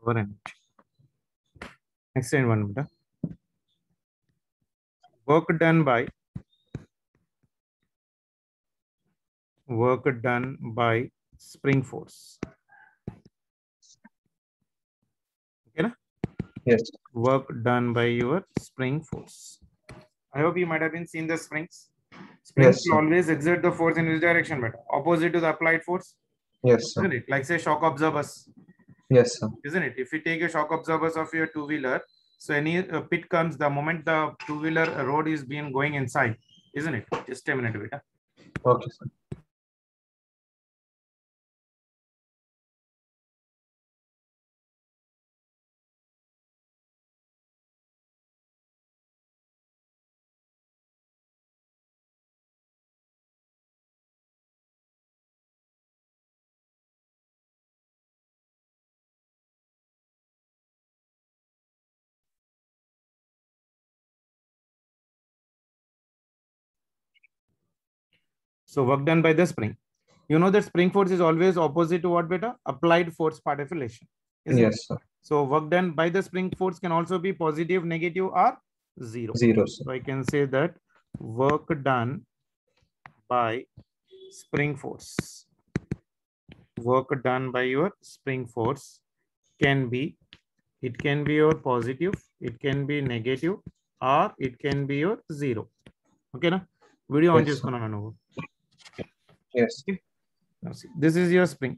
over energy. Extend one beta. Work done by spring force. Okay, na? Yes. Work done by your spring force. I hope you might have been seen the springs. Springs Yes, will sir. always exert the force in which direction, but opposite to the applied force, Yes, sir. isn't it? Like say shock absorbers, Yes, sir. isn't it? If you take a shock absorbers of your two-wheeler, so any pit comes the moment the two-wheeler road is being going inside, isn't it? Just a minute, beta. Okay, sir. So work done by the spring. You know that spring force is always opposite to what, beta? Applied force part of relation. Yes, sir. So work done by the spring force can also be positive, negative, or zero. Zero, sir. So I can say that work done by spring force. Work done by your spring force can be, it can be your positive, it can be negative, or it can be your zero. Okay, na? Video on Yes, sir. చేసుకున్నాను నువ్వు. Yes. Okay. Now see, this is your spring.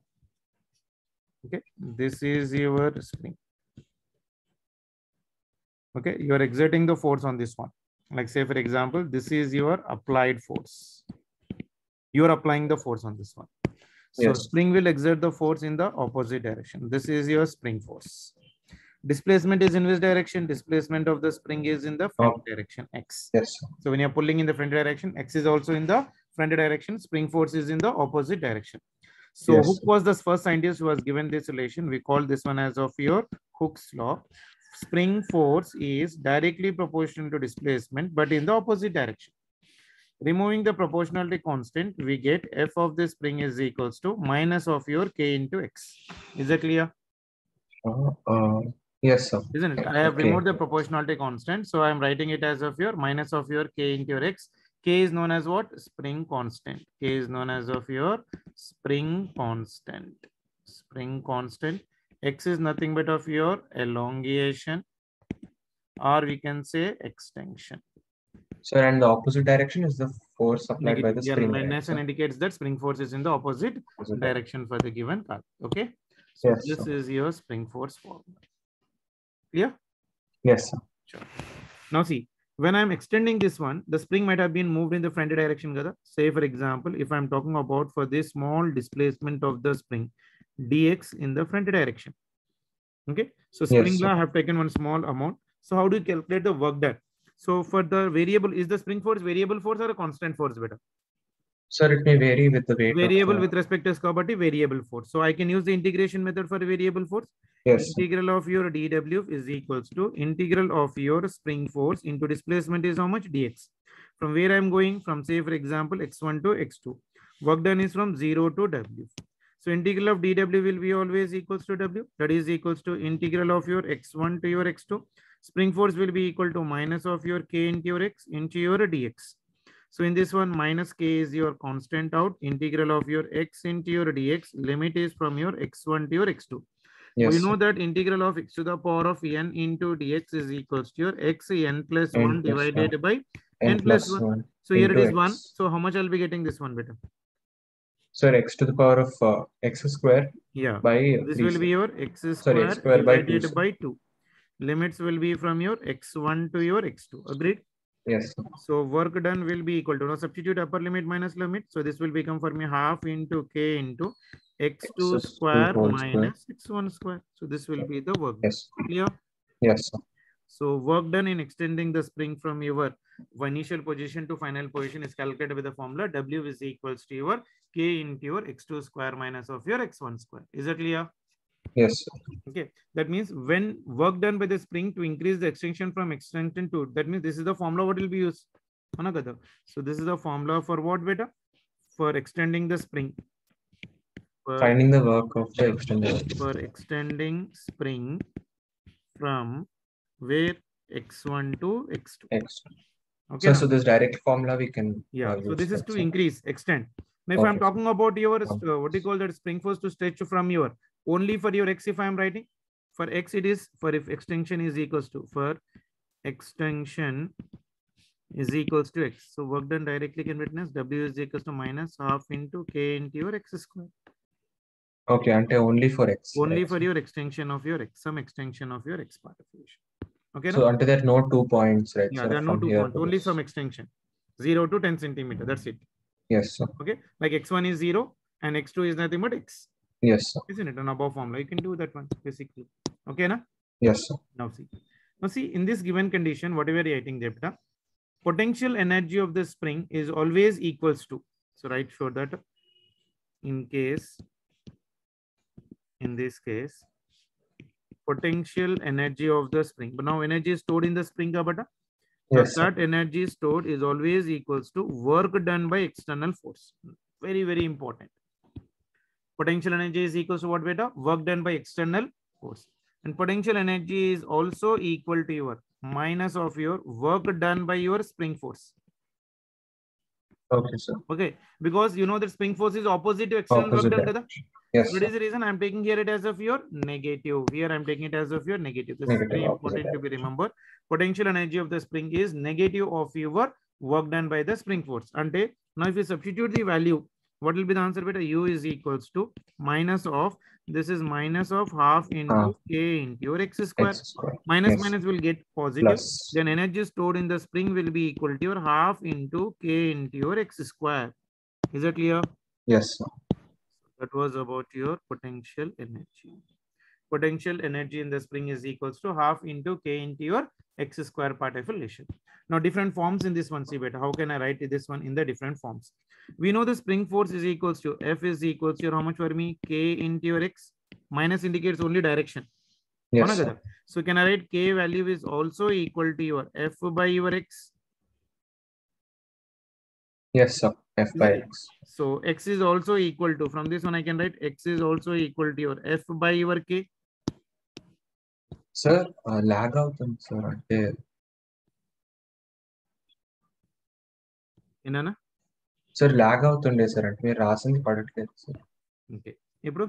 Okay, this is your spring. Okay, you are exerting the force on this one. Like say, for example, this is your applied force. You are applying the force on this one. So Yes. spring will exert the force in the opposite direction. This is your spring force. Displacement is in which direction? Displacement of the spring is in the front direction, x. Yes, sir. So when you're pulling in the front direction, x is also in the front direction. Spring force is in the opposite direction. So Yes, Hooke sir. was the first scientist who has given this relation. We call this one as of your Hooke's law. Spring force is directly proportional to displacement, but in the opposite direction. Removing the proportionality constant, we get f of the spring is equals to minus of your k into x. Is that clear? Yes, sir. Isn't it? I have Okay. removed the proportionality constant, so I am writing it as of your minus of your k into your x. K is known as what? Spring constant. K is known as of your spring constant. Spring constant. X is nothing but of your elongation, or we can say extension. Sir, and the opposite direction is the force applied by the Your spring. negation indicates that spring force is in the opposite direction for the given path. Okay. So yes, this sir. is your spring force formula. Clear? Yes, sir. Sure. Now see, when I'm extending this one, the spring might have been moved in the front direction. Say for example, if I'm talking about for this small displacement of the spring, dx in the front direction. Okay. So spring Yes, law, sir. I have taken one small amount. So how do you calculate the work done? So for the variable, is the spring force variable force or a constant force better? Sir, it may vary with the weight Variable of with respect to Scobati variable force. So I can use the integration method for variable force. Yes, sir. Integral of your dw is equals to integral of your spring force into displacement is how much? Dx. From where I'm going, from say for example x1 to x2. Work done is from 0 to w. So integral of dw will be always equals to w. That is equals to integral of your x1 to your x2. Spring force will be equal to minus of your k into your x into your dx. So in this one, minus k is your constant out. Integral of your x into your dx. Limit is from your x1 to your x2. Yes, we know that integral of x to the power of n into dx is equals to your x n plus 1 divided by n plus 1. So here it is 1. So how much I'll be getting this one better? Sir, x to the power of x square. Yeah. By this 3, will sir. be your x square, Sorry, x square divided by 2. By 2. Limits will be from your x1 to your x2. Agreed? Yes, sir. So work done will be equal to, now substitute upper limit minus limit. So this will become for me half into k into x2 square minus x1 square. So this will be the work. Yes. Clear? Yes, sir. So work done in extending the spring from your initial position to final position is calculated with the formula W is equals to your k into your x2 square minus of your x1 square. Is that clear? Yes, sir. Okay, that means when work done by the spring to increase the extension from extension to, that means this is the formula what will be used. So this is the formula for what, beta? For extending the spring. Finding the work of the extended. For extending spring from where x1 to x2. X. Okay. So this direct formula we can Yeah. So use this is that, to sir. increase, extend. Now, if I'm Okay. talking about your what do you call that spring force to stretch from your only for your x, if I'm writing for x, it is for if extension is equals to for extension is equals to x. So work done directly can be written as W is equals to minus half into K into your x square. Okay, ante only for X. Only right, for sir? your extension of your x, some extension of your x part of the issue. Okay. So ante there are no 2 points, right, Yeah, sir, there are no from 2 here points, to only this. some extension. 0 to 10 centimeter. That's it. Yes, sir. Okay. Like x1 is 0 and x2 is nothing but x. Yes, sir. Isn't it an above formula? You can do that one basically. Okay, na? Yes, sir. Now see, in this given condition, whatever you're writing there, potential energy of the spring is always equals to. So write for that in this case, potential energy of the spring. But now energy is stored in the spring, but Yes, sir. that energy stored is always equals to work done by external force. Very, very important. Potential energy is equals to what, beta? Work done by external force. And potential energy is also equal to your minus of your work done by your spring force. Okay, sir. Okay, because you know that spring force is opposite to external Opposite work done. direction. Yes, So that sir. is the reason I'm taking here it as of your negative. Here I'm taking it as of your negative. This is Negative, very opposite important to be direction. remembered. Potential energy of the spring is negative of your work done by the spring force. Ante, now if you substitute the value, what will be the answer? Beta? U is equals to minus of, this is minus of half into K into your x square. X square. Minus Yes. minus will get positive. Plus. Then energy stored in the spring will be equal to your half into K into your x square. Is that clear? Yes, sir. That was about your potential energy. Potential energy in the spring is equals to half into K into your x square part of relation. Now different forms in this one, see better. How can I write this one in the different forms? We know the spring force is equals to F is equals to your how much for me? K into your x. Minus indicates only direction. Yes, sir. So can I write K value is also equal to your F by your x? Yes, sir. F by X. So x is also equal to, from this one I can write x is also equal to your F by your K. Sir, lag అవుతుంది sir అంటే ఏనా sir lag అవుతుండే sir అంటే మీరు రాసింది పడట్లేదు సార్. Okay ఇప్పుడు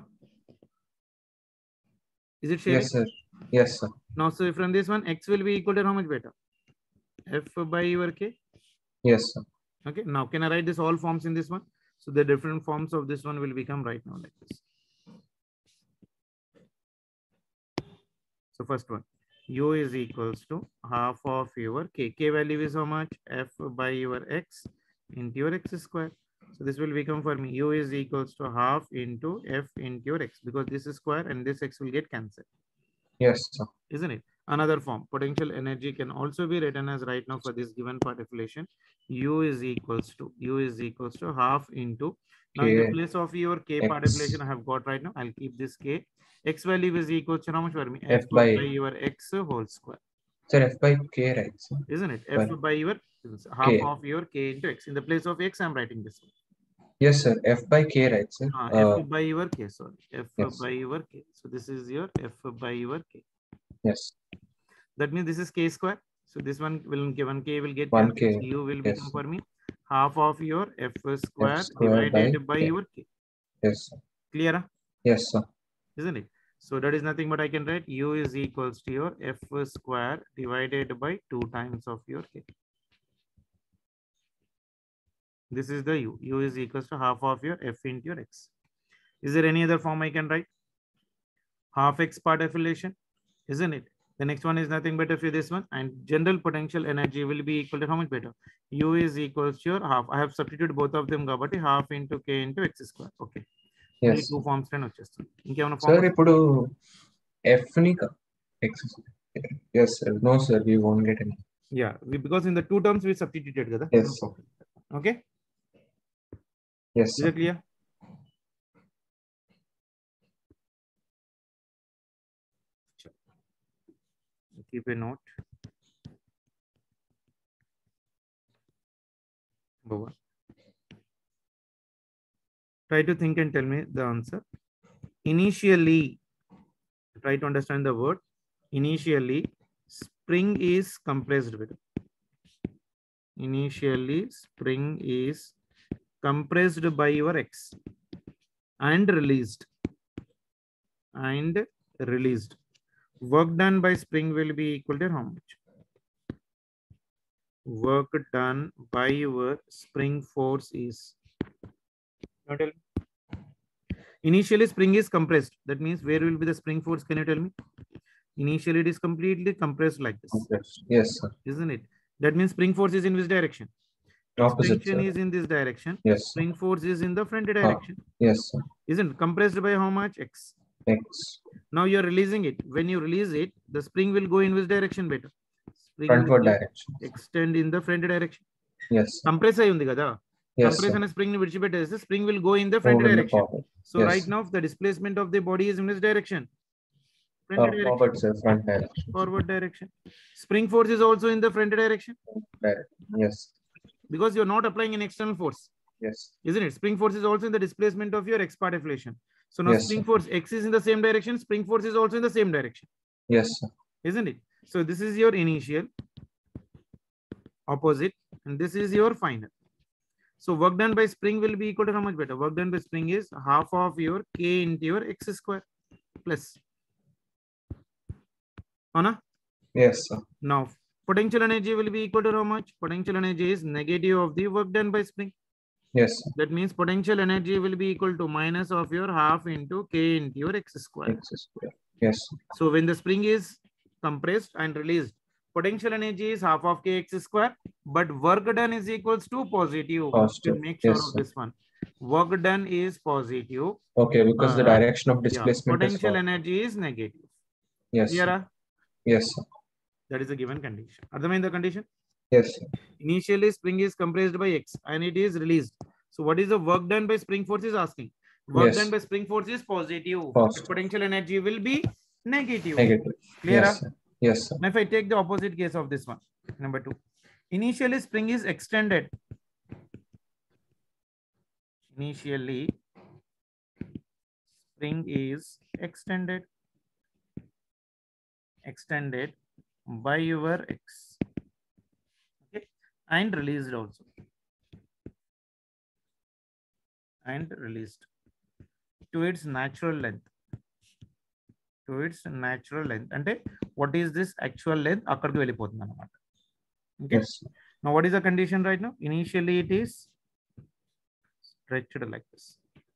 is it sharing? Yes, sir. Yes, sir. Now so from this one x will be equal to how much beta? F by your K. Yes, sir. Okay, now can I write this all forms in this one? So the different forms of this one will become right now like this. So first one, U is equals to half of your K. K value is how much? F by your x into your x square. So this will become for me, U is equals to half into F into your x, because this is square and this x will get cancelled. Yes, sir. Isn't it? Another form, potential energy can also be written as right now for this given particulation. U is equals to half into, now in the K place of your K X. particulation I have got right now, I'll keep this K. X value is equal to how much for me? F by by your x whole square. Sir, F by K, right, sir? Isn't it? By F by your half K. of your K into x. In the place of x, I'm writing this one. Yes, sir. F by K, right, sir? F by your K, sorry. F yes. by your K. So this is your F by your K. Yes. That means this is K square. So this one will give 1K will get 1K. cancelled. So U will Yes. become for me half of your F square square divided by K. your K. Yes, sir. Clear? Yes, sir. Isn't it? So that is nothing but I can write U is equals to your F square divided by 2 times of your K. This is the U. U is equals to half of your F into your X. Is there any other form I can write? Half X part affiliation, isn't it? The next one is nothing but if this one, and general potential energy will be equal to how much better? U is equals to your half. I have substituted both of them, kabatti half into K into X square. Okay. Yes. Only 2 forms can వచ్చేస్తుంది. ఇంకేమైనా Sir, form? ఇప్పుడు F ని X. Yes, sir. No, sir. We won't get any. Yeah, because in the 2 terms we substituted kada. Yes. Okay. Yes, Is sir. it clear? Keep a note. Number 1. Try to think and tell me the answer. Initially, try to understand the word. Initially, spring is compressed with. Initially, spring is compressed by your X and released. And released. Work done by spring will be equal to how much? Work done by your spring force is. Now tell me. Initially, spring is compressed. That means where will be the spring force? Can you tell me? Initially, it is completely compressed like this. Compressed. Yes, sir. Isn't it? That means spring force is in which direction? Opposite, Extension sir. is in this direction. Yes, sir. Spring force is in the front direction. Yes, sir. Isn't it? Compressed by how much? X. X. Now you're releasing it. When you release it, the spring will go in which direction better? Spring Frontward will direction. extend in the front direction. Yes. Compress ayi undi kada. Yes, Compress sir. and spring ni vidichipetese, spring will go in the front Move in the direction. forward. So Yes. right now the displacement of the body is in which direction? Front direction. Forward, sir. Front direction. Forward direction. Spring force is also in the front direction. Direct. Yes. Because you're not applying an external force. Yes. Isn't it? Spring force is also in the displacement of your X part deflation. So now Yes, spring sir. force X is in the same direction. Spring force is also in the same direction. Yes, sir. Isn't it? So this is your initial, opposite, and this is your final. So work done by spring will be equal to how much better? Work done by spring is half of your K into your X square plus. Anna? Yes, sir. Now potential energy will be equal to how much? Potential energy is negative of the work done by spring. Yes, sir. That means potential energy will be equal to minus of your half into K into your X square. X square. Yes, sir. So when the spring is compressed and released, potential energy is half of Kx square, but work done is equals to positive. Positive. You make sure Yes, of sir. this one. Work done is positive. Okay, because the direction of Yeah, displacement is potential forward. energy is negative. Yes, Clear? sir. Yes, sir. That is a given condition. Otherwise, the condition? Yes, sir. Initially, spring is compressed by X and it is released. So what is the work done by spring force is asking? Work Yes. done by spring force is positive. Positive. Potential energy will be negative. Negative. Clear? Yes, sir. Yes, sir. Now if I take the opposite case of this one, number 2. Initially, spring is extended. Initially, spring is extended by your X. Okay, and released also. And released to its natural length. To its natural length. And what is this actual length? Akkadiki vellipotundi annamata. Okay. Yes, sir. Now what is the condition right now? Initially it is stretched like this.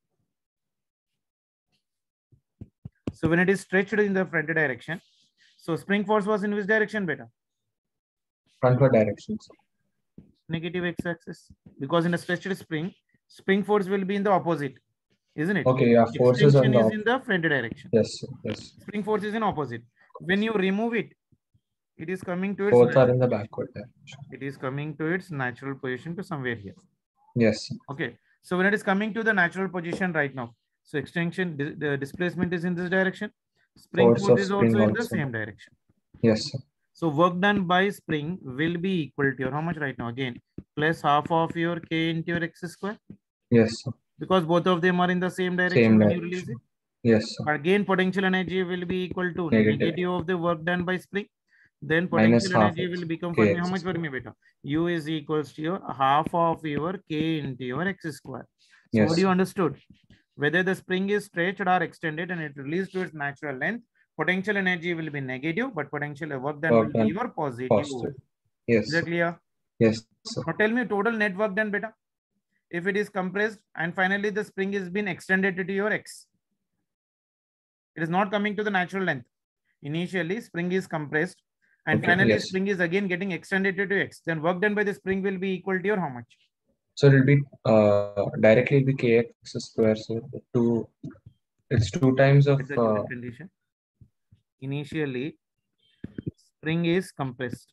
So when it is stretched in the front direction, so spring force was in which direction better? Frontward direction, sir. Negative x-axis. Because in a stretched spring force will be in the opposite, isn't it? Okay, yeah, forces on Extension the is in the front direction. Yes, sir. Yes. Spring force is in opposite. When you remove it, it is coming to its Both are in the backward direction. it is coming to its natural position to somewhere here. Yes, sir. Okay. So when it is coming to the natural position right now, so extension, the displacement is in this direction. Spring Force force of is spring also in the also. same direction. Yes, sir. So work done by spring will be equal to your, how much right now? Again, plus half of your K into your X square. Yes, sir. Because both of them are in the same direction Same when you release direction. it. Yes, sir. Again, potential energy will be equal to negative of the work done by spring. Then Minus potential half energy X. will become K for me. X How much for square. me, beta? U is equals to your half of your K into your X square. So Yes, what you sir. understood? Whether the spring is stretched or extended and it released to its natural length, potential energy will be negative, but potential work done will be your positive. Positive. Yes. Is that clear? Yes, sir. Now tell me total net work done, beta. If it is compressed and finally the spring is been extended to your X, it is not coming to the natural length. Initially, spring is compressed and Okay, finally yes. spring is again getting extended to X. Then work done by the spring will be equal to your how much? So it will be directly it'll be kx square. So it's 2 times of It's a given condition. Initially, spring is compressed.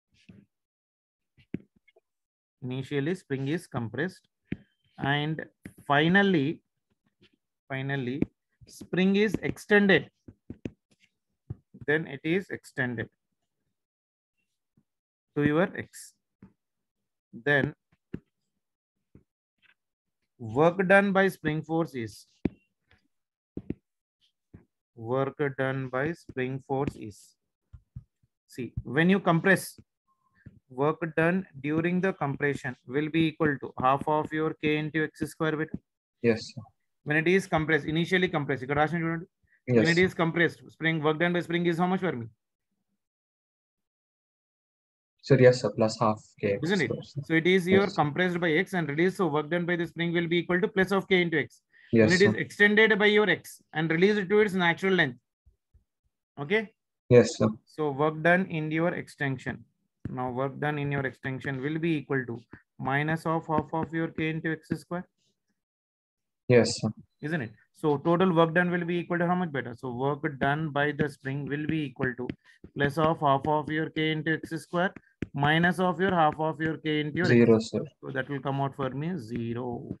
Initially, spring is compressed, and finally, spring is extended. Then it is extended to your X. Then work done by spring force is see, when you compress, work done during the compression will be equal to half of your k into x square beta. Yes, sir. When it is compressed, initially compressed, when Yes, it is compressed, spring work done by spring is how much for me? sir. Yes, sir. Plus half kx Isn't it? square, sir. So it is your Yes. compressed by x and released. So work done by the spring will be equal to plus of k into x. When Yes, it is sir. extended by your x and released to its natural length. Okay. Yes, sir. So work done in your extension. Now work done in your extension will be equal to minus of half of your k into x square. Yes, sir. Isn't it? So total work done will be equal to how much better? So work done by the spring will be equal to plus of half of your k into x square minus of your half of your k into your 0, x. sir. So that will come out for me 0.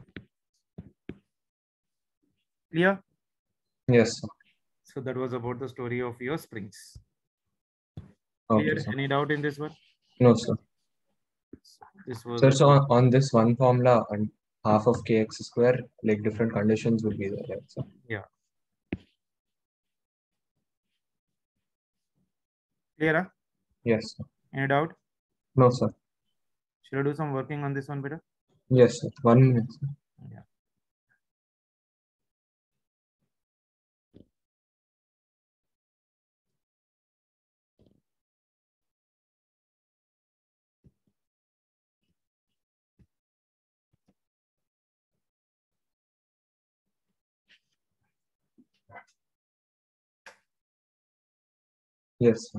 Clear? Yes, sir. So that was about the story of your springs. Okay, Clear? sir. Any doubt in this one? No, sir. This was Sir, so on this one formula and half of kx square, like different conditions will be there, right, sir? yeah. Clear? Huh? Yes, sir. Any doubt? No, sir. Should I do some working on this one better? Yes, sir. 1 minute, sir. Yeah. Yes, sir.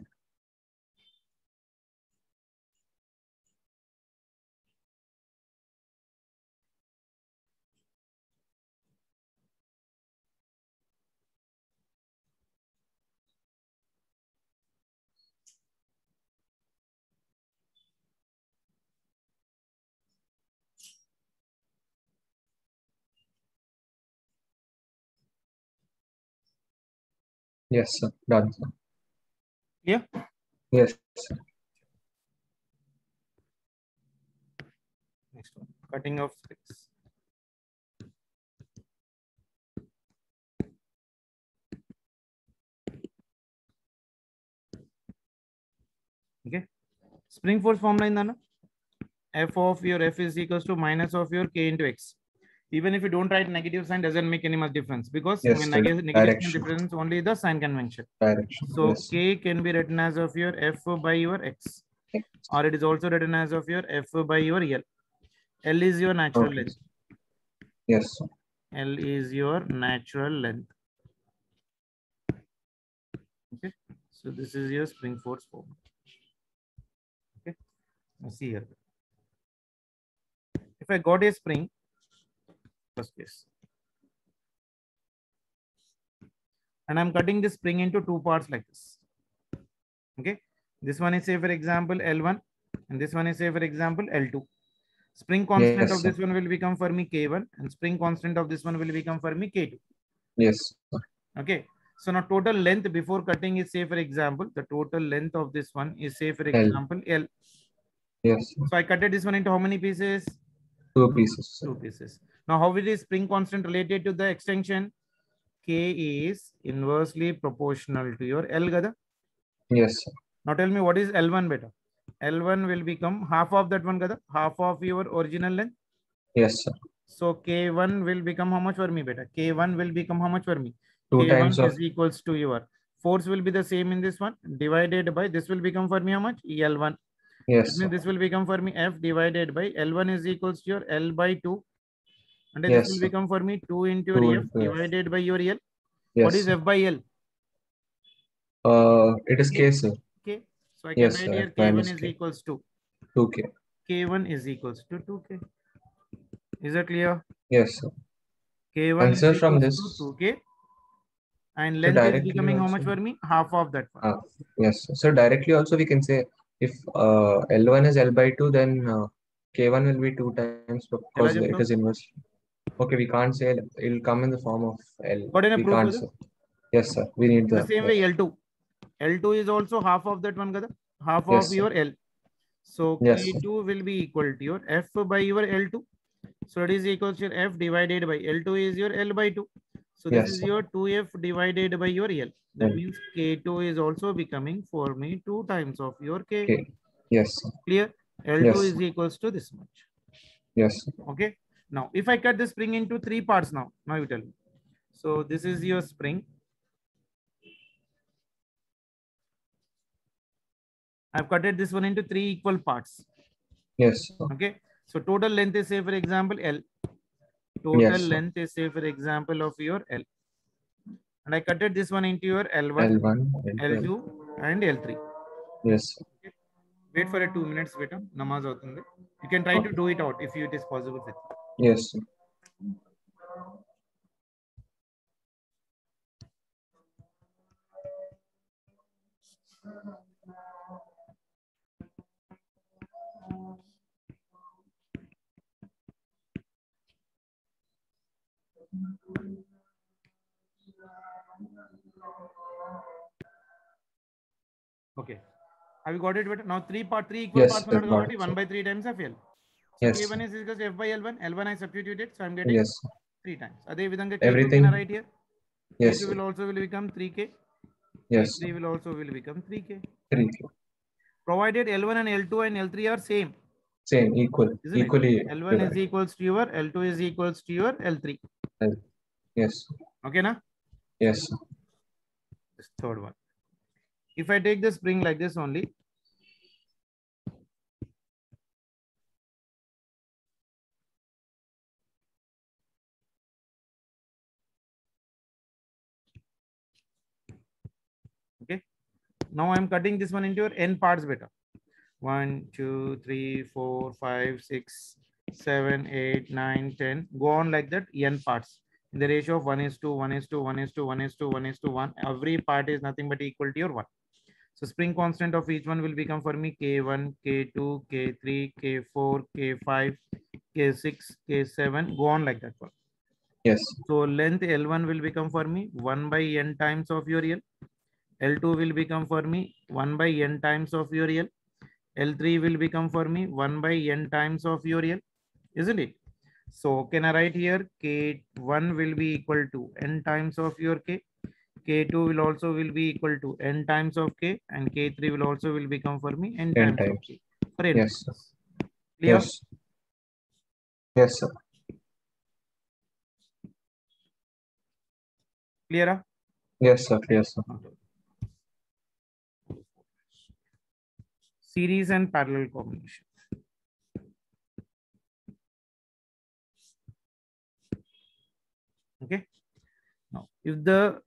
Yes, sir. Done, sir. Yeah. Yes, sir. Next one. Cutting of springs. Okay. Spring force formula in the f of your f is equals to minus of your k into x. Even if you don't write negative sign, doesn't make any much difference because Yes, when sir. negative sign Direction. represents only the sign convention. Direction. So Yes. k can be written as of your f by your x, or it is also written as of your f by your L. L is your natural Okay. length. Yes, sir. L is your natural length. Okay. So this is your spring force formula. Okay. Now see here. If I got a spring, first case, and I'm cutting this spring into two parts like this. Okay. This one is say for example L1, and this one is say for example L2. Spring constant Yes, of sir. this one will become for me K1, and spring constant of this one will become for me K2. Yes, sir. Okay. So now total length before cutting is say for example, the total length of this one is say for L. example L. Yes, sir. So I cutted this one into how many pieces? 2 pieces, sir. 2 pieces. Now how it is spring constant related to the extension? K is inversely proportional to your L, Gada. Yes, sir. Now tell me what is L1 beta? L1 will become half of that one, Gada, half of your original length. Yes, sir. So K1 will become how much for me, beta? K1 will become how much for me? 2 times K1 of is equals to your force will be the same in this one divided by this will become for me how much? L1. yes, That sir. means this will become for me F divided by L1 is equals to your L by 2. And this Yes, will sir. become for me 2 into 2 your F into F. divided by your L. Yes, What is sir. F by L? It is K, sir. K. So I can Yes, write sir. here F minus K1 is K. equals to 2K. K1 is equals to 2K. Is that clear? Yes, sir. K1 And is sir, from equals this, to 2K. And so length is directly becoming how also, much for me? Half of that one. yes, sir. So directly also we can say if L1 is L by 2, then K1 will be 2 times because it is inverse. Okay, we can't say it will come in the form of L. Got any We proof? can't say. Yes, sir. We need The the same F. way L2. L2 is also half of that one, Gada. Half Yes, of sir. your L. So Yes, sir. K2 will be equal to your F by your L2. So it is equals to F divided by L2 is your L by 2. So this Yes, is sir. your 2F divided by your L. That L. means K2 is also becoming for me 2 times of your K. K. Yes, sir. Clear? L2 Yes, is equals to this much. yes, sir. Okay. Now, if I cut the spring into 3 parts now you tell me. So this is your spring. I've cutted this one into 3 equal parts. Yes, sir. Okay. So total length is, say for example, L. Total Yes, sir. length is, say for example, of your L. And I cutted this one into your L1, L1, L2. L2 and L3. Yes, sir. Wait for a 2 minutes, beta. Namaz avutundi. You can try to Okay. do it out if it is possible with you. Yes, sir. Okay. Have you got it? Beta? Now three equal Yes, parts sir. are Got it, 1 sir. by 3 times of L. So Yes, K1 sir. is equals to F by L1. L1 I substituted, so I'm getting Yes, sir. 3 times. Ade vidhanga K2 Everything. can I write here? Yes, K2 sir. will also become 3K. Yes, sir. K3 will also become 3K. 3. Provided L1 and L2 and L3 are same. Same, equal, Isn't it? equally L1 is divided. equals to your L2 is equals to your L3. L. Yes, sir. Okay, na? Yes, sir. This third one. If I take the spring like this only, okay. Now I'm cutting this one into your n parts beta. 1, 2, 3, 4, 5, 6, 7, 8, 9, 10. Go on like that, n parts. In the ratio of 1 is to 1 is to 1 is to 1 is to 1 is to 1. Every part is nothing but equal to your 1. So spring constant of each one will become for me K1, K2, K3, K4, K5, K6, K7. Go on like that one. Yes. So length L1 will become for me 1 by n times of your L. L2 will become for me 1 by n times of your L. L3 will become for me 1 by n times of your L, isn't it? So can I write here K1 will be equal to n times of your K. K2 will also will be equal to n times of K, and K3 will also will become for me n 10 times of times. K for n Yes, sir. parts. Clear? Yes. Yes, sir. Clear? Yes, sir. Yes, sir. Series and parallel combination. Okay. Now, if the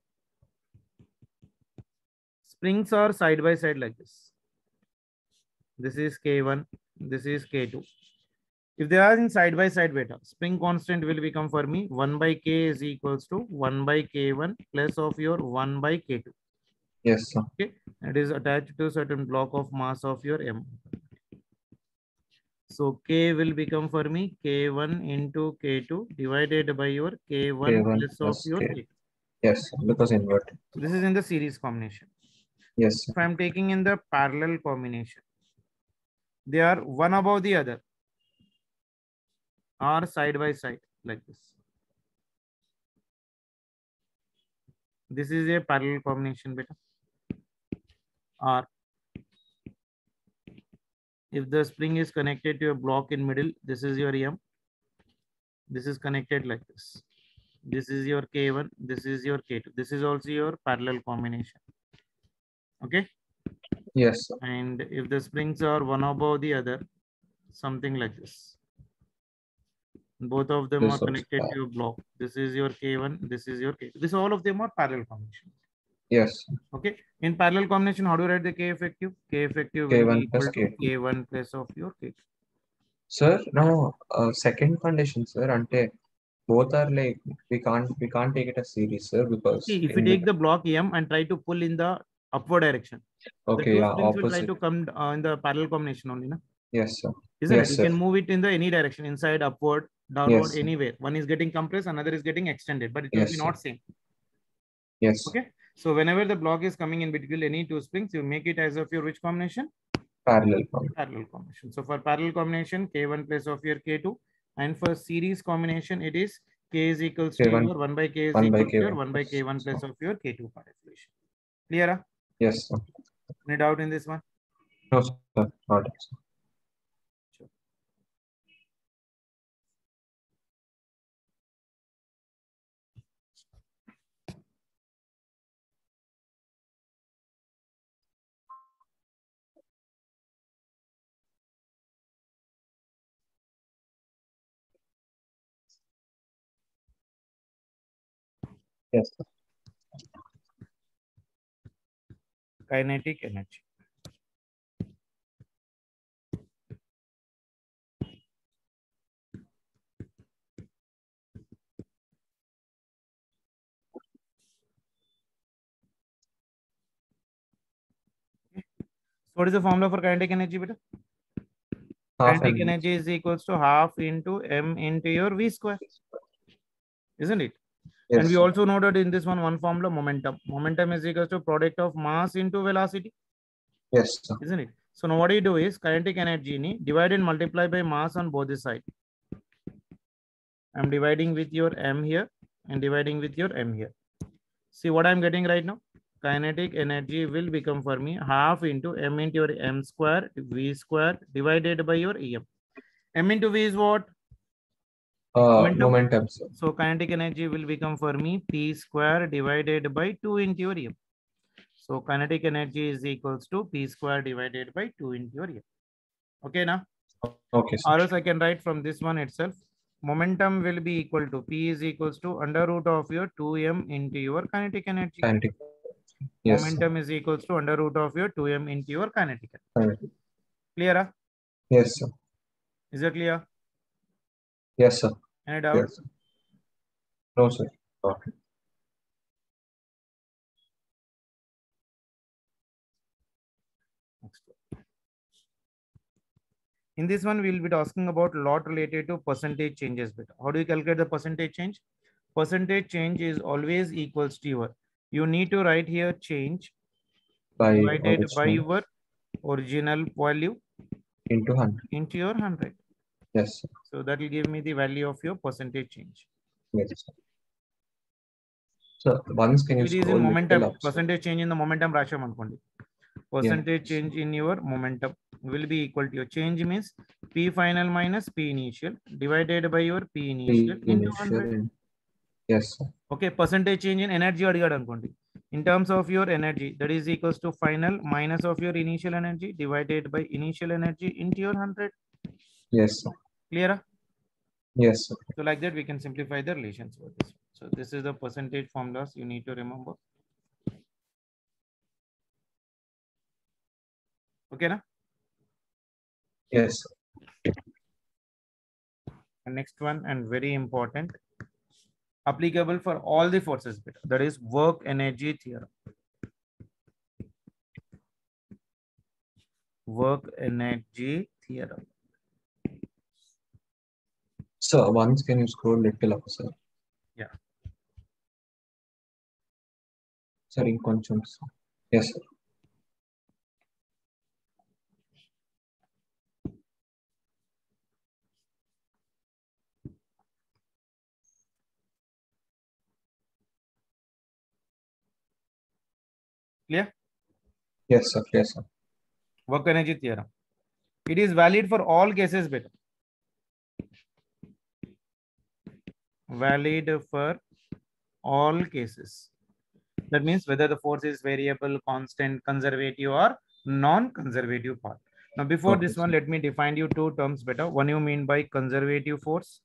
springs are side by side like this is K1, this is K2. If they are in side by side beta, spring constant will become for me 1 by K is equals to 1 by K1 plus of your 1 by K2. Yes, sir. Okay. It is attached to certain block of mass of your M. So K will become for me K1 into K2 divided by your K1 K1 plus of plus your K. K. Yes, sir. Because inverted. So this is in the series combination. Yes, sir. If I'm taking in the parallel combination, they are one above the other, or side by side like this. This is a parallel combination beta. Or if the spring is connected to a block in middle, this is your M. This is connected like this. This is your K1. This is your K2. This is also your parallel combination. Okay. Yes, sir. And if the springs are one above the other, something like this. Both of them are This also. connected to a block. This is your K1. This is your K2. This all of them are parallel combination. Yes. Sir. Okay. In parallel combination, how do you write the K effective? K effective will be K1 plus equal to K2. K1 plus of your K2. Sir, now second condition, sir, ante both are like we can't take it as series, sir, because See, if you in the take the block M and try to pull in the upward direction, the okay, two yeah, springs will try opposite. to come in the parallel combination only, na? Yes, sir. Isn't it? Yes, You sir. can move it in the any direction, inside, upward, downward, Yes, sir. anywhere. One is getting compressed, another is getting extended, but it will be Yes, sir. not same. Yes. Okay. So whenever the block is coming in between any two springs, you make it as of your which combination? Parallel combination. Parallel combination. So for parallel combination, K1 plus of your K2, And for series combination, it is K is equals to K1, your 1 by K is 1 by equal to your K1 1 by K1 plus of your K2 part equation. Clear? Huh? Yes, sir. Any doubt in this one? No, sir. Not it, sir. Sure. Yes, sir. Kinetic energy. What is the formula for kinetic energy, beta? Half Kinetic M. energy is equals to half into m into your v square, isn't it? Yes, And we sir. also know that in this one formula, momentum. Momentum is equals to product of mass into velocity, Yes, sir. isn't it? So now what do you do is kinetic energy ni divide and multiply by mass on both the side. I'm dividing with your m here and dividing with your m here. See what I'm getting right now? Kinetic energy will become for me half into m into your m square v square divided by your em. M into v is what? Momentum, sir. So kinetic energy will become for me p square divided by 2 into your m. So kinetic energy is equals to p square divided by 2 into your m. Okay now? Okay, sir. Or else I can write from this one itself. Momentum will be equal to p is equals to under root of your 2m into your kinetic energy. Kinetic. Yes, Momentum is equals to under root of your 2m into your kinetic energy. sir. Clear? Huh? Yes, sir. Is it clear? Yes, sir. Any doubt? Yes, sir. No, sir. Okay. Next one. In this one, we will be talking about lot related to percentage changes. How do you calculate the percentage change? Percentage change is always equals to your. You need to write here change By divided by original your original value into 100. into your 100. Yes, sir. So that will give me the value of your percentage change. Yes, sir. So once can you It is scroll in little momentum. up, sir? Percentage change in the momentum ratio. Percentage Yes. change in your momentum will be equal to your change means P final minus P initial divided by your P initial into 100. Yes, sir. Okay, percentage change in energy in terms of your energy, that is equals to final minus of your initial energy divided by initial energy into your 100. Yes, sir. Clear? Yes, sir. So like that we can simplify the relations for this. So this is the percentage formulas you need to remember. Okay, na? Yes, sir. And next one, and very important, applicable for all the forces, that is work energy theorem. Work energy theorem. So once can you scroll little up, sir? Yeah. Sir, in conjunction. Yes, sir. Clear? Yes, sir. Yes, sir. Work energy theorem. It is valid for all cases, beta. Valid for all cases. That means whether the force is variable, constant, conservative, or non-conservative part. Now, before Okay, this one, sir. let me define you two terms better. One you mean by conservative force,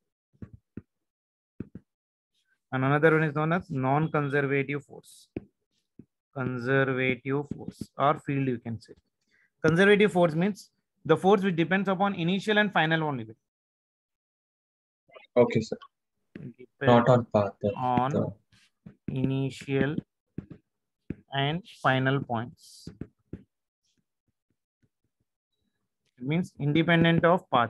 and another one is known as non-conservative force. Conservative force or field, you can say. Conservative force means the force which depends upon initial and final only. Okay, sir. Not on path. On initial and final points. It means independent of path.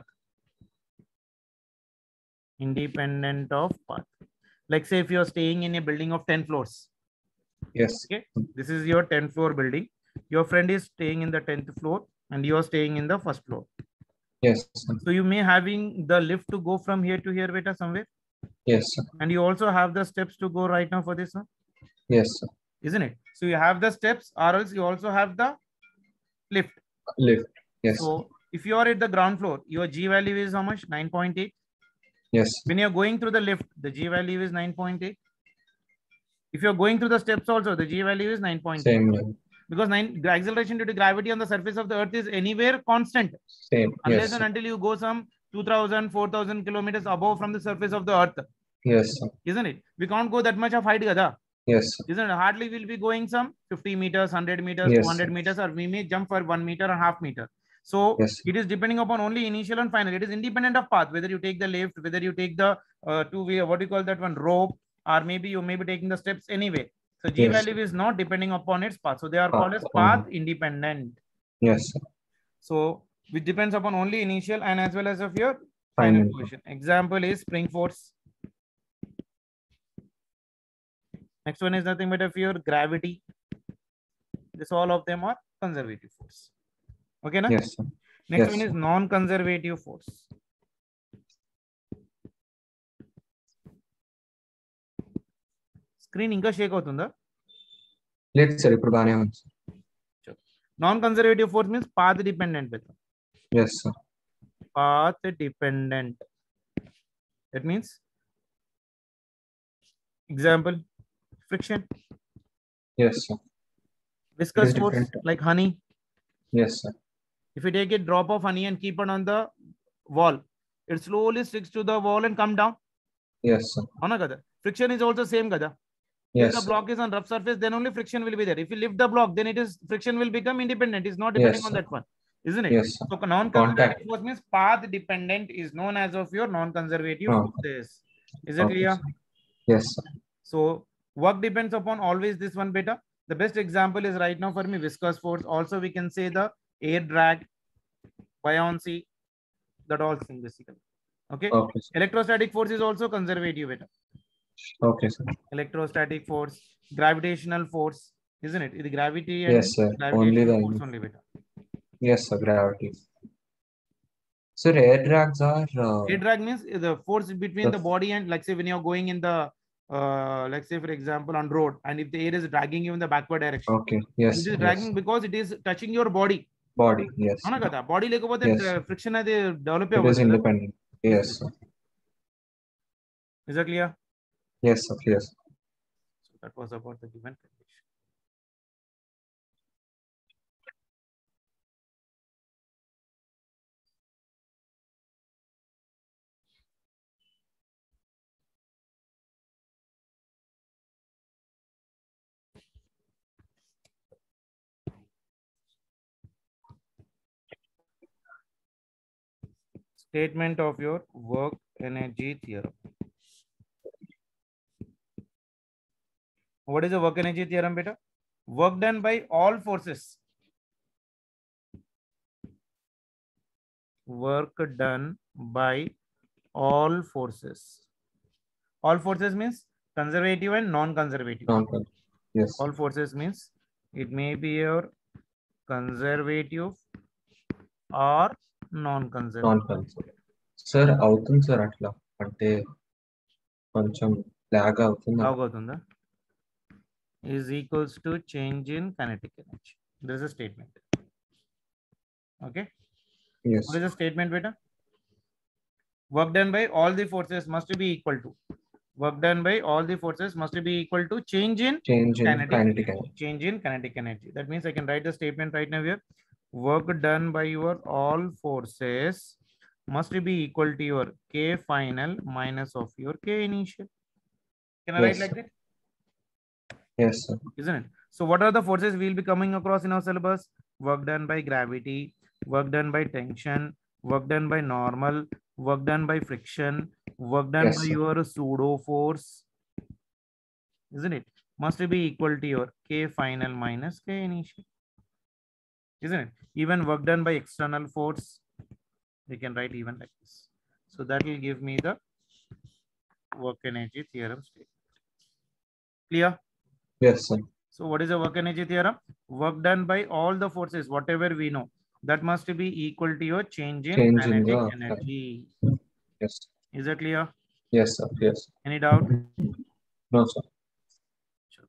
Independent of path. Like say if you are staying in a building of 10 floors. Yes. Okay. This is your 10th floor building. Your friend is staying in the 10th floor and you are staying in the first floor. Yes, sir. So you may having the lift to go from here to here, beta, somewhere. Yes, sir. And you also have the steps to go right now for this one. Yes, sir. Isn't it? So you have the steps, or else you also have the lift. Lift. Yes. So if you are at the ground floor, your G value is how much? 9.8. Yes. When you're going through the lift, the G value is 9.8. If you're going through the steps also, the G value is 9.8. Same. Yeah. Because the acceleration due to gravity on the surface of the earth is anywhere constant. Same. Unless Yes, and sir. until you go some 2000, 4000 kilometers above from the surface of the earth. Yes, sir. Isn't it? We can't go that much of height, Gada. Yes, sir. Isn't it? Hardly we'll be going some 50 meters, 100 meters, Yes, 200 sir. meters, or we may jump for 1 meter or half meter. So Yes, sir. it is depending upon only initial and final. It is independent of path, whether you take the lift, whether you take the two-way, what do you call that one, rope, or maybe you may be taking the steps anyway. So G Yes, value is not depending upon its path. So they are Path, called as path independent. Yes, sir. So which depends upon only initial and as well as of your Final. final position. Example is spring force. Next one is nothing but of your gravity. This all of them are conservative force. Okay, na? Yes, sir. Next Yes, one is sir. non-conservative force. Screen ఇంకా షేక్ అవుతుందా? లేదు sir ఇప్పుడు బాగానే ఉంది సార్. Non-conservative force means path dependent. Yes, sir. Path dependent. That means example friction. Yes, sir. Viscous It is force different. like honey. Yes, sir. If you take a drop of honey and keep it on the wall, it slowly sticks to the wall and come down. Yes, sir. Ana kada. Friction is also same kada. Yes, If the sir. block is on rough surface, then only friction will be there. If you lift the block, then it is friction will become independent. It's not depending Yes, on sir. that one, isn't it? Yes, sir. So non-conservative Contact. force means path dependent is known as of your non-conservative Oh. forces. Is it Okay, clear? sir. Yes, sir. So work depends upon always this one beta. The best example is right now for me viscous force. Also we can say the air drag, buoyancy, that all thing basically. Okay. Okay, sir. Electrostatic force is also conservative beta. Okay, sir. Electrostatic force, gravitational force, isn't it? The gravity and Yes, sir. Only gravitational the force only beta. yes, sir. Gravity. Sir, air drags are Air drag means the force between the the body and, like say when you're going in the like say for example on road, and if the air is dragging you in the backward direction, okay. Yes, it is yes. dragging because it is touching your body. Body. Yes. అవునా కదా body లేకపోతే Yes. Friction అది develop It is అవ్వదు కదా. independent. Yes, sir. Is that clear? Yes, sir. Yes. So that was about the given condition. Statement of your work energy theorem. What is the work energy theorem, beta? Work done by all forces. Work done by all forces. All forces means conservative and non-conservative. Non-conservative. Yes. All forces means it may be your conservative or non-conservative. Non-conservative. Sir అవుతుంది sir అట్లా అంటే కొంచెం log అవుతుంది. How అవుతుందా? Is equals to change in kinetic energy. There is a statement. Okay. Yes. What is the statement, beta? Work done by all the forces must be equal to. Work done by all the forces must be equal to change in kinetic energy. Change in kinetic energy. That means I can write the statement right now here. Work done by your all forces must be equal to your K final minus of your K initial. Can I write Yes, like that? Yes, sir. Isn't it? So what are the forces we'll be coming across in our syllabus? Work done by gravity, work done by tension, work done by normal, work done by friction, work done Yes, by sir. your pseudo force. Isn't it? Must be equal to your K final minus K initial. Isn't it? Even work done by external force, we can write even like this. So that will give me the work energy theorem statement. Clear? Yes, sir. So what is the work energy theorem? Work done by all the forces, whatever we know. that must be equal to your change in Change in kinetic the energy. yes. Is that clear? Yes, sir. Yes. Any doubt? No, sir. Sure.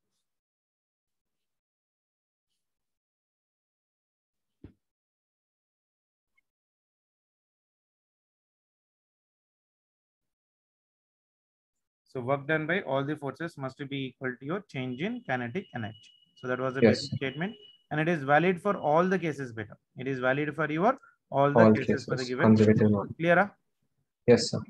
So work done by all the forces must be equal to your change in kinetic energy. So that was a Yes, basic sir. statement, and it is valid for all the cases beta. It is valid for your all the All cases for the cases. given. Conservative mode. Clear? Huh? Yes, sir.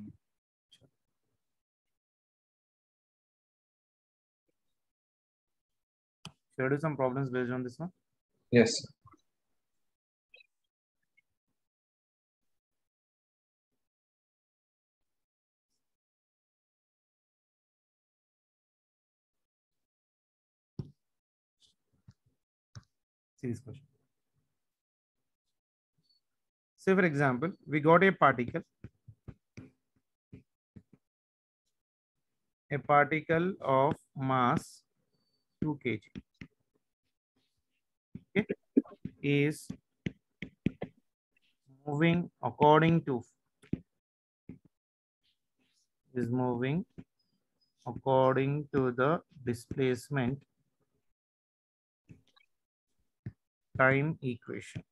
Should I do some problems based on this one? Yes, sir. See this question. Say for example, we got a particle of mass 2 kg. Okay, is moving according to the displacement time equation.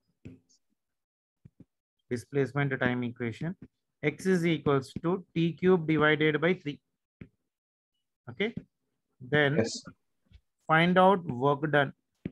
Displacement time equation. X is equals to t cube divided by 3. Okay, then Yes, sir. find out work done.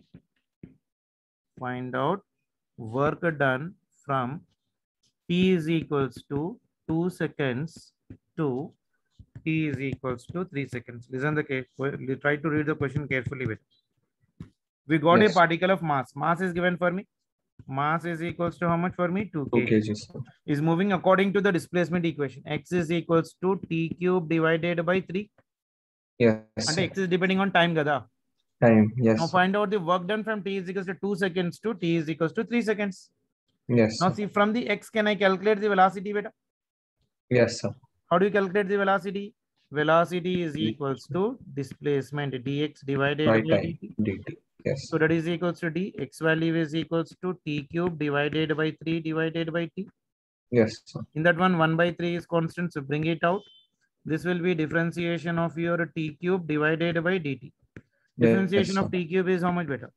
Find out work done from t is equals to 2 seconds to t is equals to 3 seconds. Listen the case. Try to read the question carefully. With we got a Yes, particle of mass. Mass is given for me. Mass is equals to how much for me? 2 2 kg. kg, sir. Is moving according to the displacement equation. X is equals to t cube divided by 3. Yes, And sir. X is depending on time, gada. Time. Now Yes, sir. find out the work done from t is equals to 2 seconds to t is equals to 3 seconds. Yes, Now sir. see, from the X, can I calculate the velocity, beta? Yes, sir. How do you calculate the velocity? Velocity is equals to displacement dx divided By by time. dt. dt. Yes, So sir. that is equals to d. X value is equals to t cube divided by 3 divided by t. Yes, sir. In that one, 1 by 3 is constant. So bring it out. This will be differentiation of your t cube divided by dt. Differentiation Yes, of t cube is how much better?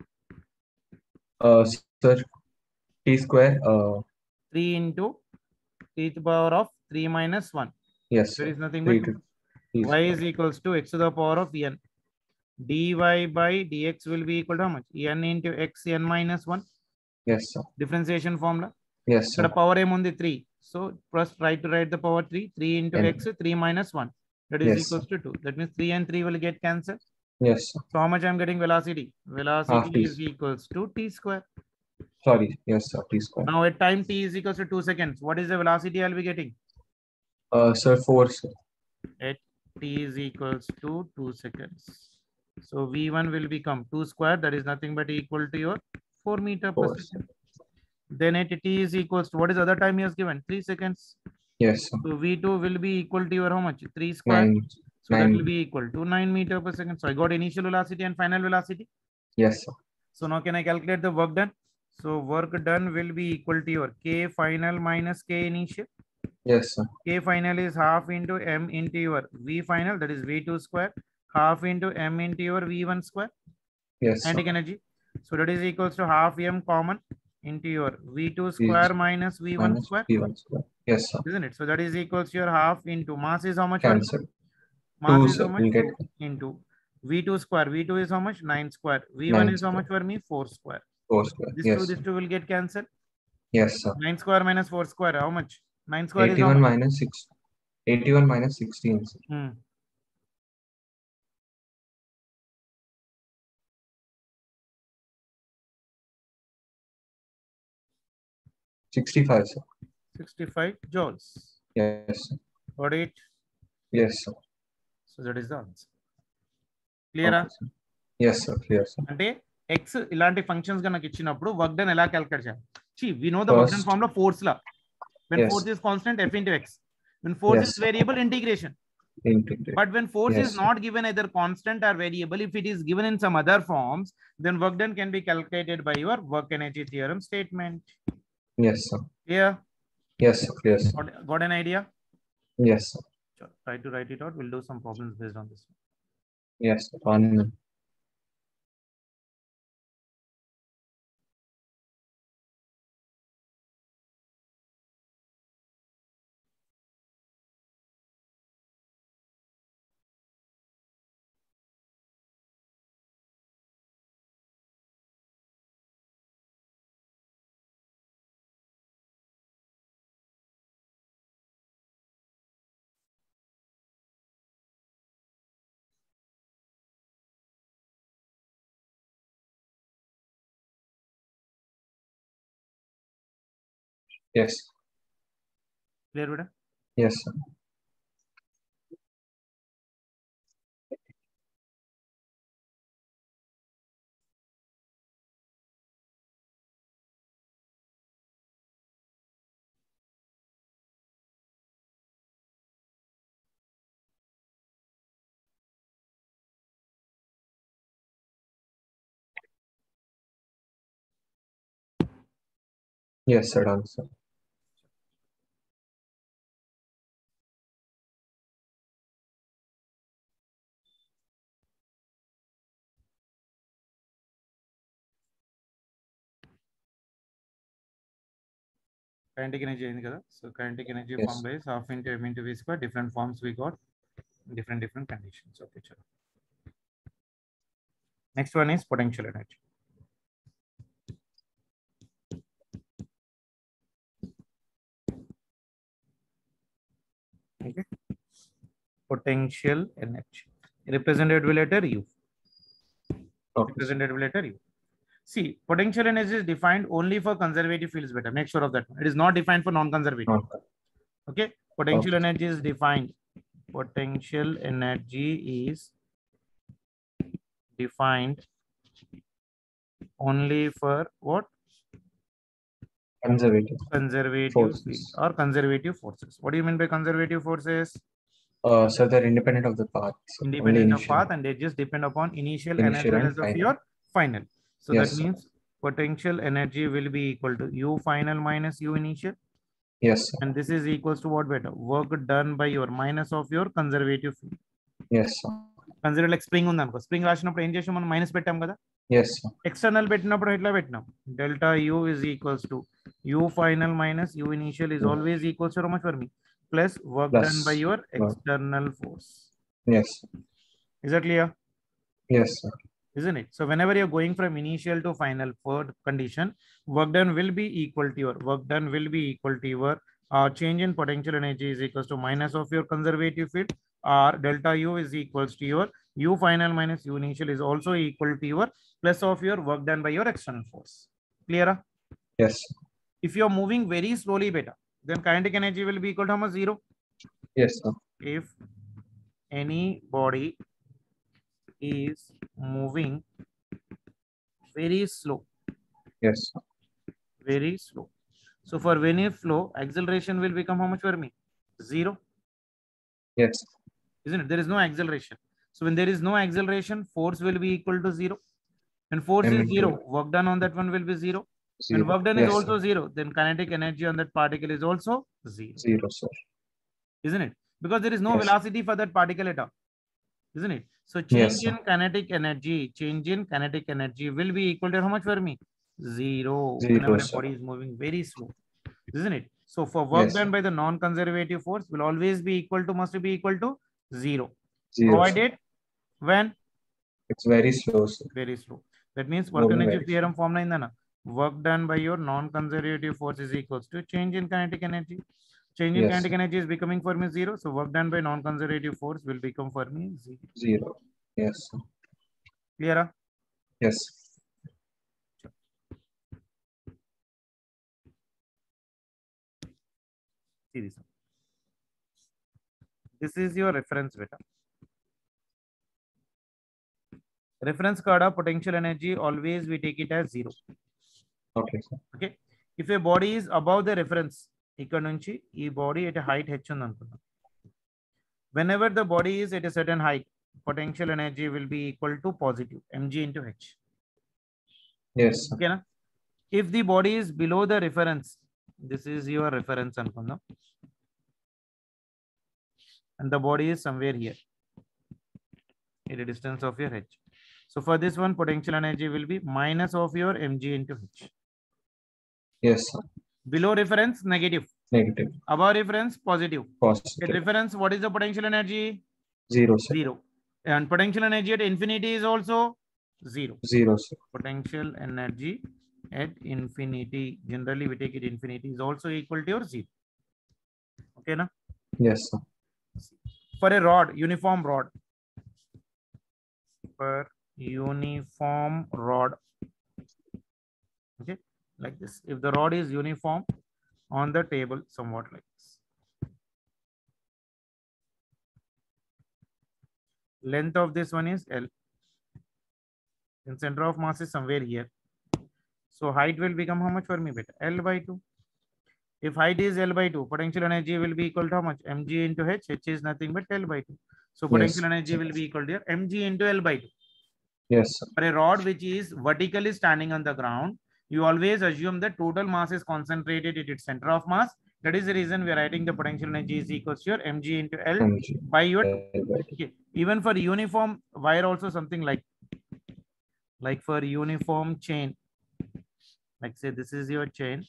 sir, t square. 3 into t to the power of 3 minus 1. Yes, There sir. is nothing 3 but to t y square. is equals to x to the power of n. dy by dx will be equal to how much? N into x n minus 1. Yes, sir. Differentiation formula. Yes, The sir. power m on the 3. So first try to write the power 3. 3 into And x, 3 minus 1. That is yes, sir. equals to 2. That means 3 and 3 will get cancelled. Yes, sir. So how much I'm getting velocity? Half Velocity t. is equals to t square. Sorry. Yes, sir. T square. Now at time t is equals to 2 seconds. What is the velocity I'll be getting? Sir, 4, sir. At t is equals to 2 seconds. So v1 will become 2 square. That is nothing but equal to your 4 meter per 4, second. sir. Then at t is equals to what is the other time he has given? 3 seconds. Yes, sir. So v2 will be equal to your how much? 3 square. 9. So 9. that will be equal to 9 meter per second. So I got initial velocity and final velocity. Yes, sir. So now can I calculate the work done? So work done will be equal to your k final minus k initial. Yes, sir. K final is half into m into your v final, that is v2 square, half into m into your v1 square. Yes, sir. Kinetic energy. So that is equals to half m common into your v2 square minus v1 minus square. v1 square. Yes, sir. Isn't it? So that is equals to your half into mass is how much? Cancel. Mass 2, is how sir. much? We'll get 2 into v2 square. v2 is how much? 9 square. v1 9 is how square. much for me? 4 square. 4 square. Yes. This two will get cancelled. Yes, sir. 9 square minus 4 square. How much? 9 square 81 is how much? minus 6. 81 minus 16, sir. 65, sir. 65 joules. Yes, sir. Got it? Yes, sir. So that is the answer. Clear? Okay, sir. Yes, sir. Clear, sir. అంటే x ఇలాంటి functions గా నాకు ఇచ్చినప్పుడు work done ఎలా calculate చేయాలి? We know the work done formula force la. When force is constant, f into x. When force is variable, integration. Integrate. But when force Yes, is not given either constant or variable, if it is given in some other forms, then work done can be calculated by your work energy theorem statement. yes, sir. Yeah. Yes, sir. Yes, sir. Got an idea? Yes, sir. Sure. Try to write it out. We'll do some problems based on this. Yes, sir. 1 minute. Yes. Clear, Buddha? Yes, sir. Yes, sir. Done, sir. Kinetic energy అయింది కదా. So kinetic energy Yes. form by half into m into v square. Different forms we got, different conditions. Okay, chalo. Next one is potential energy. Okay. Potential energy represented with letter U. Okay, sir. Represented with letter U. See, potential energy is defined only for conservative fields. Better make sure of that. It is not defined for non-conservative. Okay. Okay. Potential Okay. energy is defined. Potential energy is defined only for what? Conservative Conservative forces. field or conservative forces. What do you mean by conservative forces? So they're independent of the path. Only Independent of initial. path, and they just depend upon initial and as Initial well and as of final. your final. So Yes, that sir. means potential energy will be equal to U final minus U initial. Yes, sir. And this is equals to what? Better work done by your minus of your conservative field. Yes, sir. Consider like spring ఉందనుకో, spring రాసినప్పుడు ఏం చేసాం మనం, minus పెట్టాం కదా. Yes, sir. External పెట్టినప్పుడు ఎట్లా పెట్టినాం, delta U is equals to U final minus U initial is always equals to how much for me, plus work Plus done by your work. external force. Yes. Is that clear? Yes, sir. Isn't it? So whenever you're going from initial to final third condition, work done will be equal to your change in potential energy is equals to minus of your conservative field, or delta U is equals to your U final minus U initial is also equal to your plus of your work done by your external force. Clear? Yes. If you're moving very slowly, beta, then kinetic energy will be equal to how much? 0. Yes, sir. If any body is moving very slow, Yes, sir. very slow, so for linear flow, acceleration will become how much for me? 0. Yes. Isn't it? There is no acceleration. So when there is no acceleration, force will be equal to 0. When force M is into 0, work done on that one will be 0. When 0. work done is Yes, also sir. 0, then kinetic energy on that particle is also 0. 0, sir. Isn't it? Because there is no Yes. velocity for that particle at all. Isn't it? So Yes, change sir. in kinetic energy will be equal to how much for me? 0. 0, Whenever a sir. body is moving very slow. Isn't it? So for work Yes, done sir. by the non-conservative force will always be equal to, must be equal to 0. 0, sir. Provided when It's very slow, sir. very slow. That means work Moving energy very theorem formula indana. Work done by your non-conservative force is equals to change in kinetic energy. Change in Yes, kinetic sir. energy is becoming for me 0. So work done by non-conservative force will become for me 0. 0. Yes, sir. Clear? Huh? Yes. See this one. This is your reference beta. Reference card potential energy, always we take it as 0. Okay, sir. Okay. If a body is above the reference, ఇక్కడ నుంచి ఈ body at a height h ఉంది అనుకుందాం. whenever the body is at a certain height, potential energy will be equal to positive mg into h. Yes, sir. Okay na? If the body is below the reference, this is your reference anukundam, and the body is somewhere here at a distance of your h. So for this one, potential energy will be minus of your mg into h. Yes, sir. Below reference, negative. Negative. Above reference, positive. At Positive. reference, what is the potential energy? 0, sir. 0. And potential energy at infinity is also 0. 0, sir. Potential energy at infinity, generally we take it infinity, is also equal to your 0. Okay, na? Yes, sir. For a rod, uniform rod. For uniform rod. Okay, like this. If the rod is uniform on the table, somewhat like this. Length of this one is L. And center of mass is somewhere here. So height will become how much for me, beta? L by 2. If height is L by 2, potential energy will be equal to how much? Mg into h. H is nothing but L by 2. So potential Yes, energy will be equal to here mg into L by 2. Yes, sir. For a rod which is vertically standing on the ground, you always assume that total mass is concentrated at its center of mass. That is the reason we are writing the potential energy is equal to your mg into L Mg by your 2. L by 2. Okay. Even for uniform wire also something like for uniform chain, like say this is your chain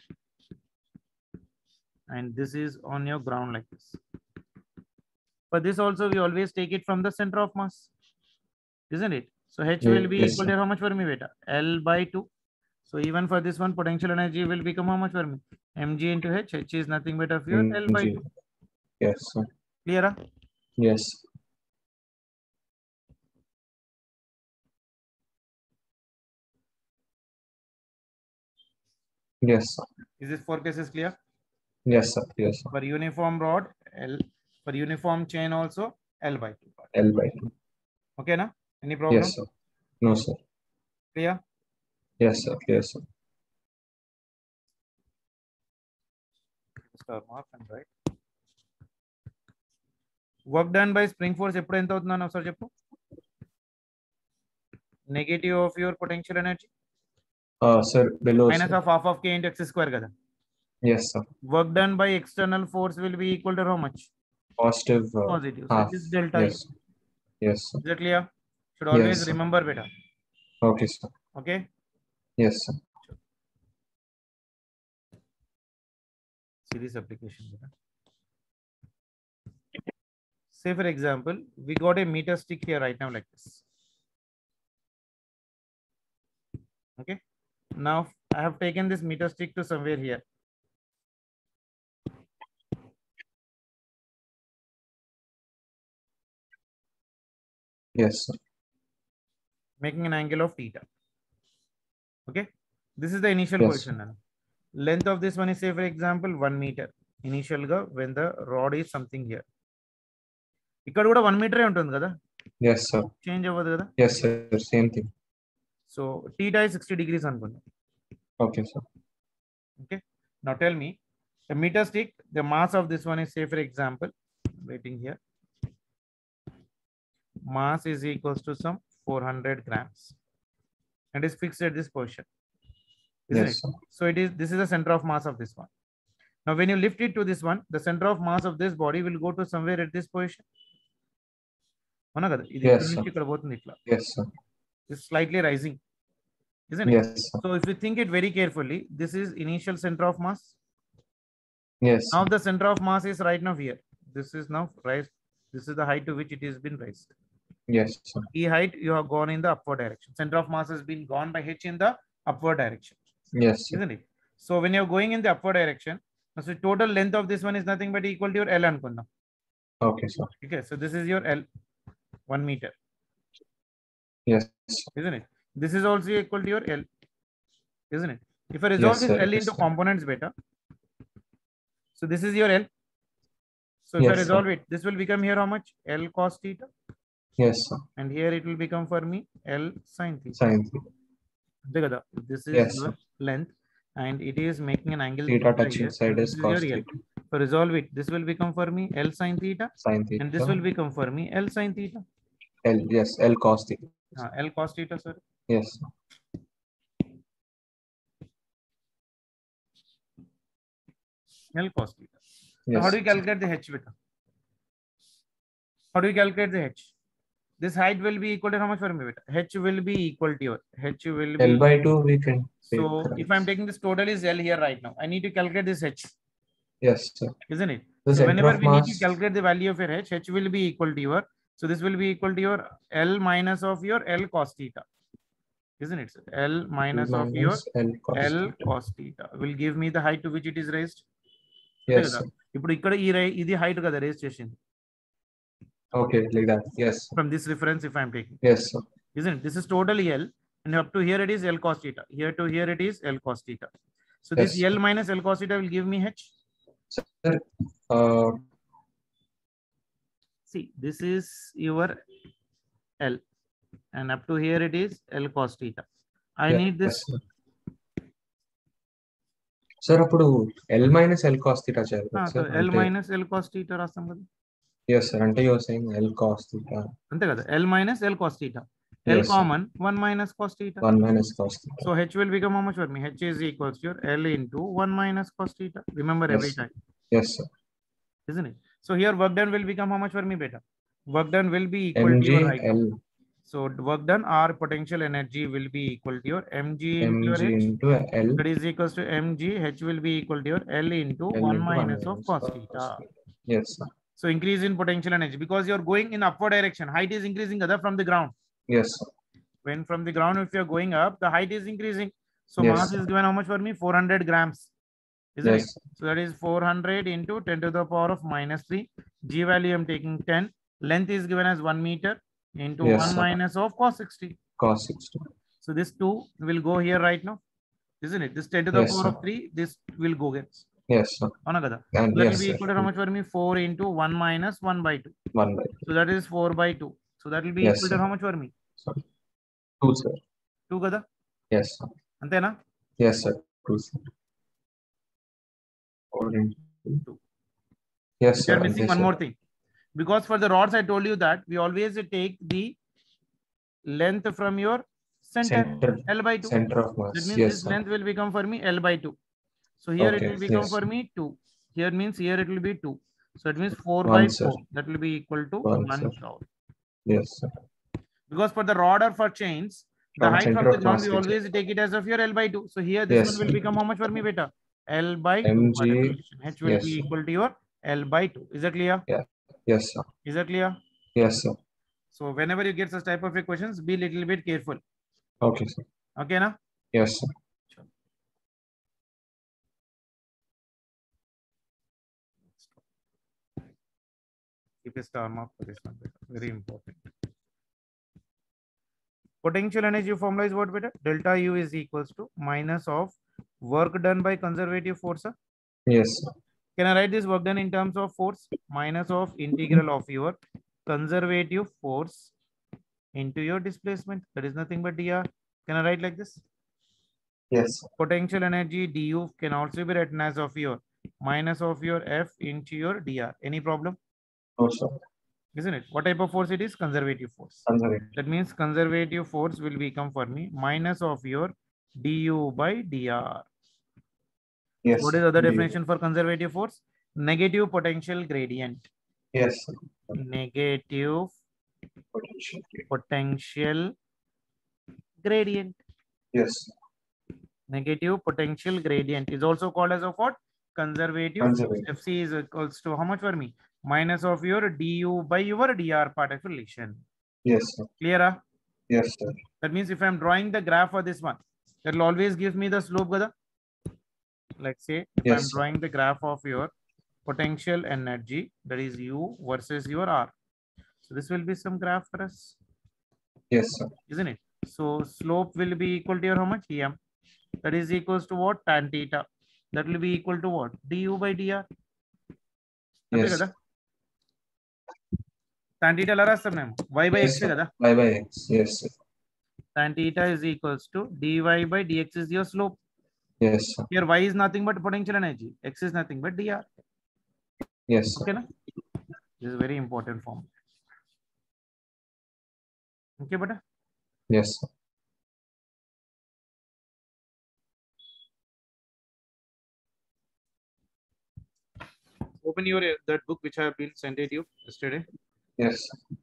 and this is on your ground like this. For this also we always take it from the center of mass, isn't it? So h will be Yes, equal sir. to how much for me, beta? L by 2. So even for this one, potential energy will become how much for me? Mg into h. H is nothing but of your L by 2. Mg. Yes, sir. Clear? Huh? Yes. Yes, sir. Is this 4 cases clear? Yes, sir. Yes, sir. For uniform rod, L. For uniform chain also, L by 2. L by 2. Okay, na? Any problem? Yes, sir. No, sir. Clear? Yes, sir. Yes, sir. Star mark and right. Work done by spring force ఎప్పుడు ఎంత అవుతుందని ఒకసారి చెప్పు. Negative of your potential energy. Sir, below. Minus sir. of half of k into x square kada. Yes, sir. Work done by external force will be equal to how much? Positive. Positive. So Half. it is delta. Yes. Yes, sir. Is that clear? Should always Yes, sir. remember beta. Okay, sir. Okay. Yes, sir. Series application. Say for example, we got a meter stick here right now like this. Okay. Now I have taken this meter stick to somewhere here. Yes, sir. Making an angle of theta. Okay. This is the initial Yes, position. Length of this one is, say for example, 1 meter. Initial ga when the rod is something here. ఇక్కడ కూడా 1 మీటరే ఉంటుంది కదా. Yes, sir. Change అవ్వదు కదా. Yes, sir. Same thing. So theta is 60 degrees అనుకుందాం. Okay, sir. Okay. Now tell me, the meter stick, the mass of this one is, say for example, waiting here. Mass is equals to some 400 grams and is fixed at this position. Isn't Yes, it? sir. So this is the center of mass of this one. Now when you lift it to this one, the center of mass of this body will go to somewhere at this position. Yes, sir. Yes, sir. It's slightly rising, isn't it? Yes, sir. So if you think it very carefully, this is initial center of mass. Yes. Now the center of mass is right now here. This is now raised. This is the height to which it has been raised. Yes, sir. E height, you have gone in the upward direction. Center of mass has been gone by h in the upward direction. Yes, sir. Isn't it? So when you're going in the upward direction, so total length of this one is nothing but equal to your L anukunna. Okay, sir. Okay, so this is your L, 1 meter. Yes. Isn't it? This is also equal to your L, isn't it? If I resolve Yes, this sir. L Yes, into sir. components beta, so this is your L. So if I Yes, sir. resolve it, this will become here how much? L cos theta. Yes, sir. And here it will become for me L sin theta. Sin theta. This is Yes, your sir. length. and it is making an angle theta touching here, side and this is is cos your L. theta. So resolve it. This will become for me L sin theta, Sin theta. and this will become for me L sin theta. L, yes, L cos theta. L cos theta, sir. Yes. L cos theta. Yes. So how do you calculate the h beta? How do you calculate the h? This height will be equal to how much for me beta? H will be equal to your h will be L by 2 we can take. So if I'm taking this total is L here right now, I need to calculate this h. Yes, sir. Isn't it? The So whenever we mass, need to calculate the value of your h will be equal to your, so this will be equal to your L minus of your L cos theta. Isn't it? L minus of your L cos theta will give me the height to which it is raised. Yes. ఇప్పుడు ఇక్కడ ఇది height కదా raise చేసింది. Okay, like that. Yes. From this reference, if I'm taking. Yes, sir. Isn't it? This is totally L, and up to here it is L cos theta. Here to here it is L cos theta. So this Yes. L minus L cos theta will give me h. Sir, see, this is your L, and up to here it is L cos theta. I need this. Sir, appudu L minus L cos theta cheyali. So L minus L cos theta rastam kada. Yes, sir. Ante you are saying L cos theta. Ante kada. L minus L cos theta. L Yes, common 1 minus cos theta. 1 minus cos theta. So h will become how much for me? H is equals to your L into 1 minus cos theta. Remember Yes. every time. Yes, sir. Isn't it? So here work done will become how much for me beta? Work done will be equal mg to your height. L. So work done or potential energy will be equal to your mg into your h. Into L. That is equals to mg. H will be equal to your L into 1 minus of cos theta. Yes, sir. So increase in potential energy because you're going in upward direction. Height is increasing other from the ground. Yes, sir. When from the ground, if you're going up, the height is increasing. So Yes, mass is given how much for me? 400 grams. Isn't Yes. it? So that is 400 into 10 to the power of minus 3. G value I'm taking 10. Length is given as 1 meter into Yes, 1 sir. minus of cos 60. Cos 60. So this 2 will go here right now. Isn't it? This 10 to the Yes, power sir. of 3, this will go here. Yes, sir. And And that will yes, be sir. equal to how much for me? 4 into 1 minus 1 by 2. 1 by 2. So that is 4 by 2. So that will be Yes, equal sir. to how much for me? Sorry. 2, sir. 2 kada? Yes, sir. Antena? Yes, sir. 2, sir. 4 into 2. Yes, We sir. are missing one more thing. Because for the rods, I told you that we always take the length from your center, L by 2. Center of mass. That means Yes, this sir. length will become for me L by 2. So here it Okay, will become yes. for me 2. Here means here it will be 2. So it means 4 1, by sir. 4. That will be equal to 1, 1 sir. joule. Yes, sir. Because for the rod or for chains, the From height center from the of ground, mass we to always take it as of your L by 2. So here this Yes, one will sir. become how much for me beta? L by 2. mg. by definition. H will Yes, be sir. equal to your L by 2. Is that clear? Yes, sir. Is that clear? Yes, sir. So whenever you get such type of equations, be little bit careful. Okay, sir. Okay, na? Yes, sir. Keep a star mark for this one. Very important. Potential energy formula is what beta? Delta U is equals to minus of work done by conservative force. Yes, sir. Can I write this work done in terms of force? Minus of integral of your conservative force into your displacement. That is nothing but dr. Can I write like this? Yes, sir. Potential energy du can also be written as of your minus of your F into your dr. Any problem? No, sir. Isn't it? What type of force it is? Conservative force. Conservative. That means conservative force will become for me minus of your du by dr. Yes. What is the other du. definition for conservative force? Negative potential gradient. Yes, sir. Negative Potential. potential gradient. Yes. Negative potential gradient is also called as of what? Conservative force. Conservative. Fc is equals to how much for me? Minus of your du by your dr part of relation. Yes, sir. Clear? Yes, sir. That means if I'm drawing the graph for this one, that will always give me the slope, Gada. Let's say if Yes, I'm sir. drawing the graph of your potential energy, that is U versus your R. So this will be some graph for us, Yes, sir. isn't it? So slope will be equal to your how much? Em. That is equals to what? Tan theta. That will be equal to what? Du by dr. Yes. Kada? Tan theta la rastam name. Y by Yes, x sir. kada. Y by x. Yes, sir. Tan theta is equals to dy by dx is your slope. Yes, sir. Here y is nothing but potential energy, x is nothing but dr. Yes, sir. Okay, na? This is very important form. Okay, but Yes, sir. open your that book which I have been sent it you yesterday. Yes, sir.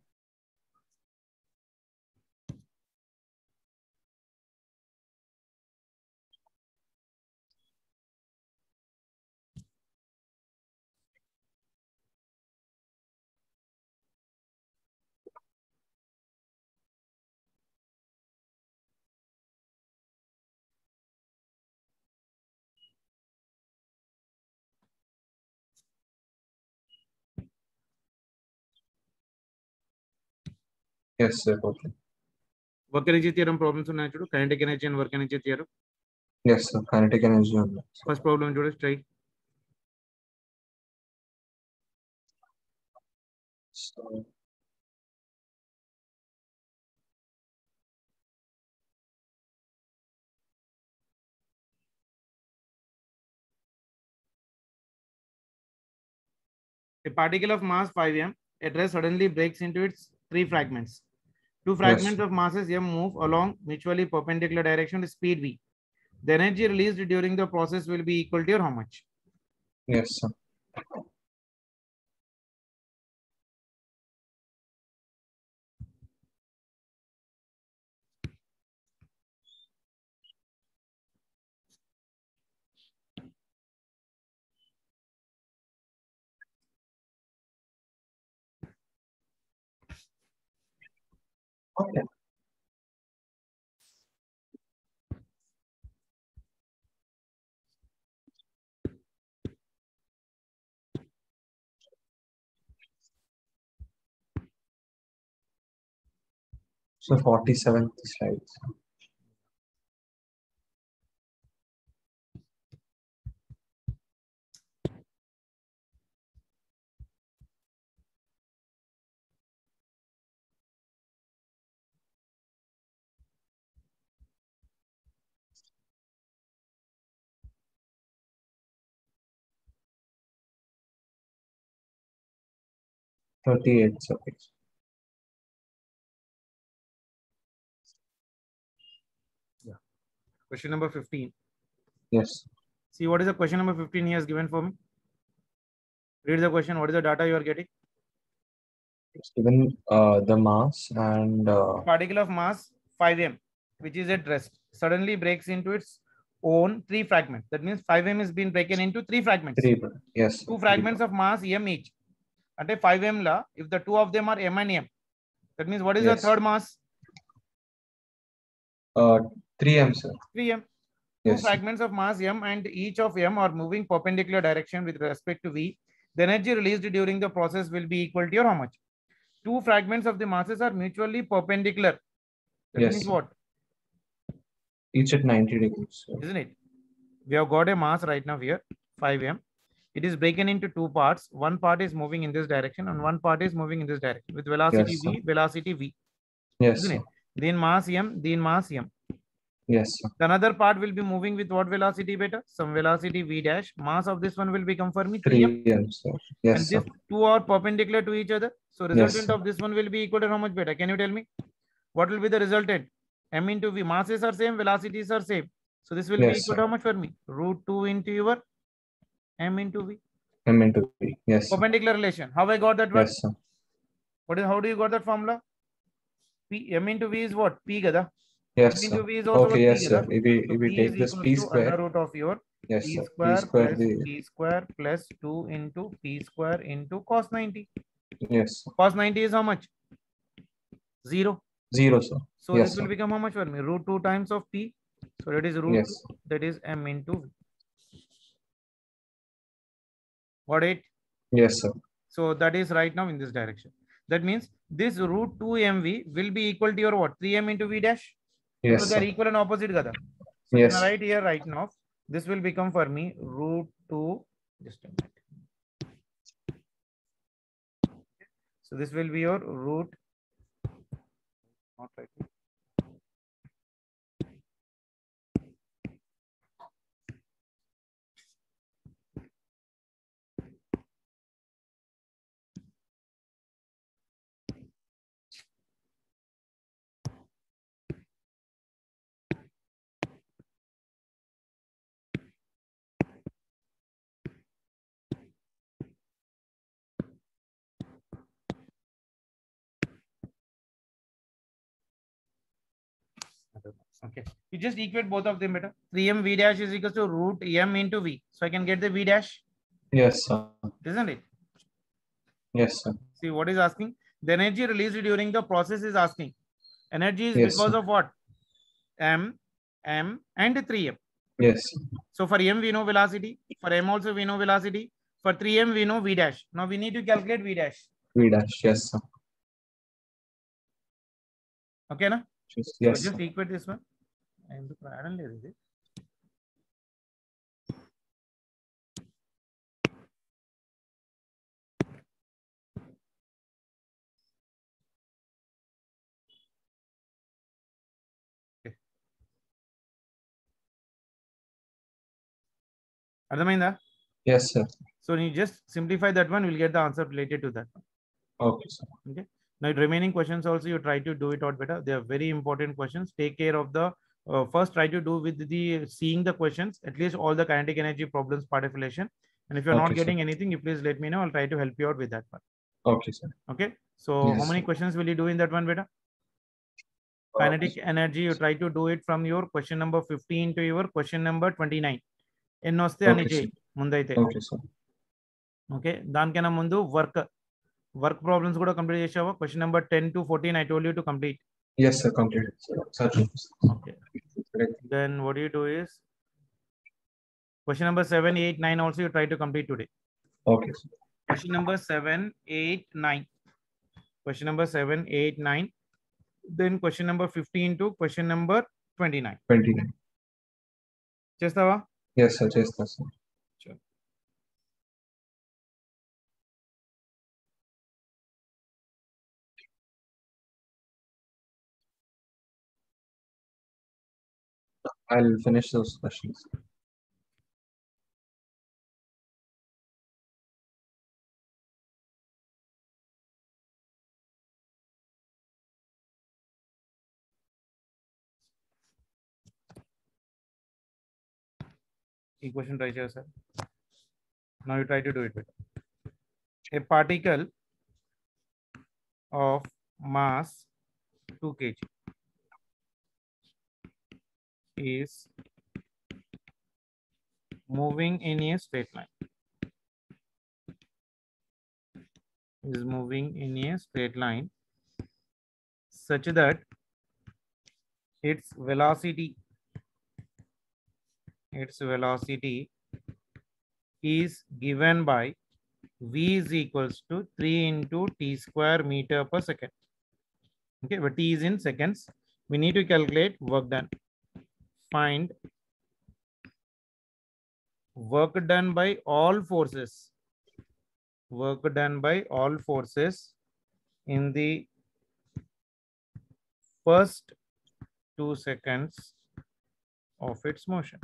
Yes, sir. Okay. Work energy theorem problems ఉన్నాయి చూడు, kinetic energy and work energy theorem. Yes, sir. Kinetic energy only. First problem చూడు, try. So, A particle of mass 5m at rest suddenly breaks into its three fragments. Two fragments yes, of masses m move along mutually perpendicular direction with speed v. The energy released during the process will be equal to how much? yes, sir. Okay. So 47th slide. $38. Okay. Yeah. Question number 15. Yes. See what is the question number 15 he has given for me. Read the question. What is the data you are getting? It's given the mass and A particle of mass 5m, which is at rest, suddenly breaks into its own three fragments. That means 5m is being broken into three fragments. three. Yes. Two fragments of mass m each. At a 5m la, if the two of them are m and m, that means what is the Yes. third mass? 3m, sir. 3m. Two Yes. fragments of mass m and each of m are moving perpendicular direction with respect to v. The energy released during the process will be equal to your how much? Two fragments of the masses are mutually perpendicular. That Yes. means what? Each at 90 degrees. Sir. Isn't it? We have got a mass right now here, 5m. It is broken into two parts. One part is moving in this direction and one part is moving in this direction with velocity Yes, v, sir. velocity v. Yes, Isn't sir. it? Then mass m, then mass m. Yes, sir. The another part will be moving with what velocity beta? Some velocity v dash. Mass of this one will become for me 3m. 3m, sir. Yes, And sir. these two are perpendicular to each other. So resultant Yes, of this one will be equal to how much beta? Can you tell me? What will be the resultant? M into v. Masses are same, velocities are same. So this will be yes, equal sir. to how much for me? Root 2 into your m into v. M into V. Yes, sir. Perpendicular relation. How I got that one? Yes, sir. What is, how do you got that formula? P, m into v is what? P gada. Yes, M sir. into v is also Okay, what? yes, P sir. gada. If So we P is take this equals P to square, under root of your yes, P sir. P square square, plus P square plus 2 into P square into cos 90. yes, sir. Cos 90 is how much? 0. 0, sir. So Yes, this will sir. become how much for me? Root 2 times of P. So that is root Yes. 2. That is m into v. Got it? Yes, sir. So that is right now in this direction. That means this root 2 mv will be equal to your what? 3m into v dash? Yes, Because they are sir. equal and opposite. Gada. So Yes. can I write here right now? This will become for me root 2. Just a minute. So this will be your root. Not right. Okay, you just equate both of them better. 3m v dash is equal to root m into v, so I can get the v dash. Yes, sir. Isn't it? Yes, sir. See what is asking? The energy released during the process is asking. Energy is Yes, because sir. of what? M, and 3m. Yes. So for m we know velocity. For m also we know velocity. For 3m we know v dash. Now we need to calculate v dash. V dash. Yes, sir. Okay, na? Yes, So sir. just equate this one. I am to Ardhamainda? Yes, sir. So you just simplify that one, we'll get the answer related to that one. Okay, sir. Okay. Now remaining questions also you try to do it out better. They are very important questions. Take care of the first try to do with the seeing the questions, at least all the kinetic energy problems part affiliation. And if you're not Okay, getting sir. anything, you please let me know. I'll try to help you out with that one. Okay, sir. Okay. So Yes, how many sir. questions will you do in that one, beta? Kinetic energy, you try to do it from your question number 15 to your question number 29. Okay, sir. Okay, sir. Okay, దానికన్నా ముందు work problems కూడా complete చేసావా? Question number 10 to 14 I told you to complete. Yes, sir. Completed, sir. Okay. Then what you do is question number 7, 8, 9 also you try to complete today. Okay, sir. Question number 7, 8, 9. Question number 7, 8, 9. Then question number 15 to question number 29. 29. చేస్తావా? Yes, sir. Chesta, sir. Sure. I'll finish those questions. Equation try sir. Now you try to do it better. A particle of mass 2 kg is moving in a straight line. Is moving in a straight line such that its velocity is given by v is equals to 3 into t square meter per second. Okay, but t is in seconds. We need to calculate work done. Find work done by all forces. Work done by all forces in the first 2 seconds of its motion.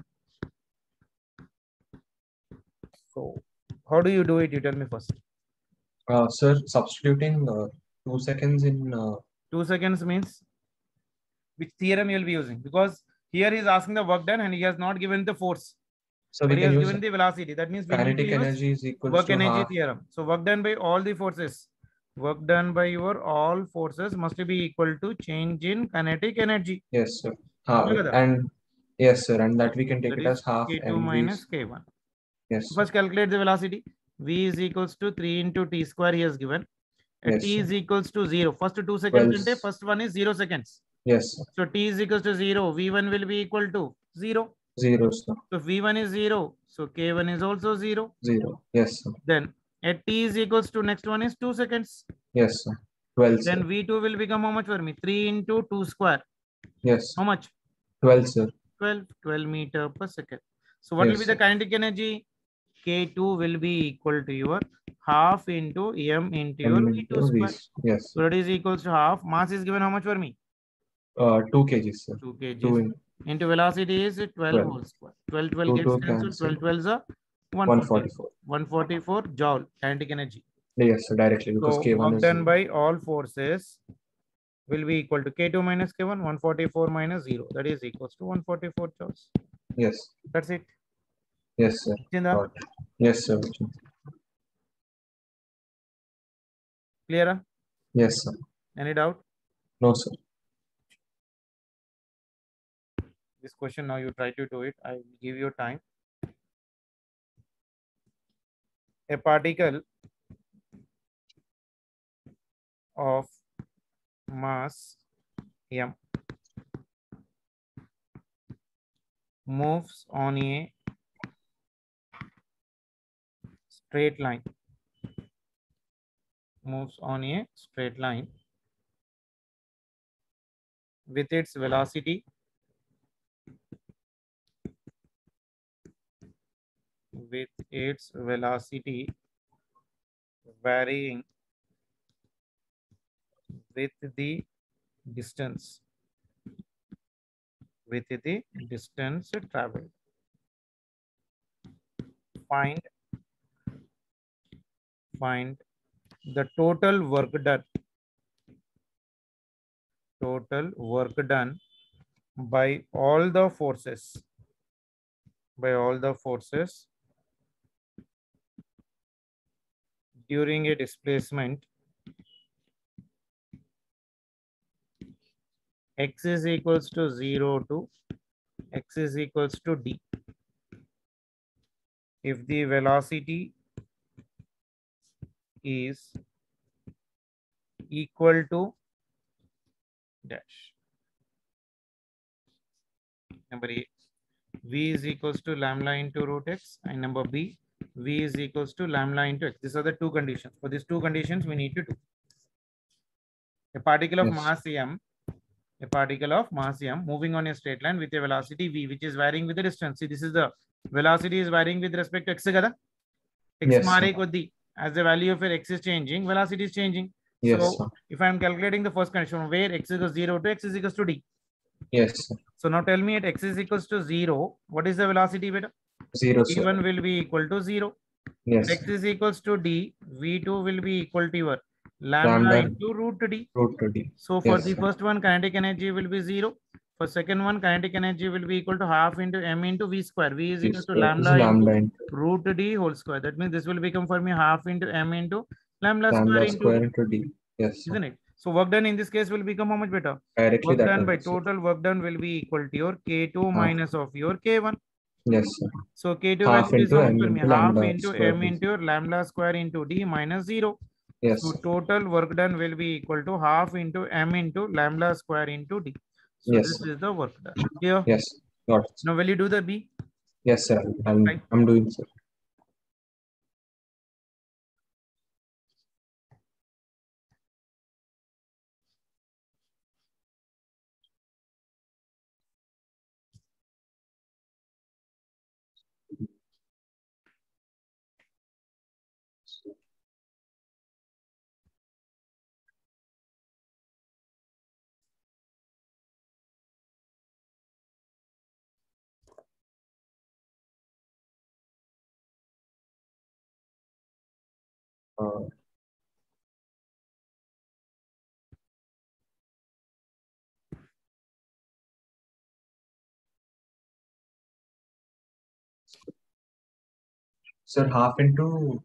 So how do you do it? You tell me first. Sir, substituting 2 seconds in 2 seconds means which theorem you will be using? Because here he is asking the work done and he has not given the force. so we But he can has use given the velocity. That means we need kinetic to use energy is equals work to energy half. theorem. So work done by all the forces. Work done by your all forces must be equal to change in kinetic energy. Yes, sir. Together. And yes, sir, and that we can take That it is as half k2 mv. minus k1. Yes. First calculate the velocity. V is equals to 3 into t square he has given. At Yes, t sir. is equals to 0. First 2 seconds, 12. first one is 0 seconds. Yes, sir. So t is equals to 0. V1 will be equal to 0. 0, sir. So V1 is 0. So K1 is also 0. 0. Yes, sir. Then at t is equals to next one is 2 seconds. Yes, sir. 12, Then sir. V2 will become how much for me? 3 into 2 square. Yes. How much? 12, sir. 12 meter per second. So what will Yes, be the sir. kinetic energy? K2 will be equal to your half into m into your M V2 into square. V. Yes. So that is equals to half. Mass is given how much for me? 2 kgs, sir. 2 kgs. 2 into velocity is 12 whole square. 12 2 gets cancelled. cancelled. 12 is a 144. 144 joule kinetic energy. Yes, sir, directly because So K1 work is done by all forces will be equal to K2 minus K1, 144 minus 0. That is equals to 144 joules. Yes. That's it. Yes, sir. Chinda? Yes, sir. Clear? Yes, sir. Any doubt? No, sir. this question. Now you try to do it. I will give you time. A particle of mass m moves on a straight line. Moves on a straight line with its velocity varying with the distance traveled. Find the total work done by all the forces during a displacement x is equals to 0 to x is equals to d. If the velocity is equal to dash. Number A, v is equals to lambda into root x, and number B, v is equals to lambda into x. These are the two conditions. For these two conditions, we need to do. A particle of mass m, moving on a straight line with a velocity v, which is varying with the distance. See, this is the velocity is varying with respect to x. As the value of your x is changing, velocity is changing. So if I am calculating the first condition where x is equals to 0 to x is equals to d. Yes. So now tell me at x is equals to 0, what is the velocity beta? 0. v1 will be equal to 0. Yes. X is equals to d, v2 will be equal to your lambda into root d. So for the first one, kinetic energy will be 0. For second one, kinetic energy will be equal to half into m into v square. V is equal to lambda into root d whole square. That means this will become for me half into m into lambda square into d. Yes. Isn't it? So work done in this case will become how much better? Directly work done by total work done will be equal to your K2 minus of your K1. Yes, sir. So K2 half value is into how m much for me? into Half lambda into square m d. into your lambda square into d minus 0. Yes. So total work done will be equal to half into m into lambda square into d. So Yes, this sir. is the work done. Clear? Yes. Got it. Now will you do the B? Yes, sir. Right. I'm doing, sir. Sir, half into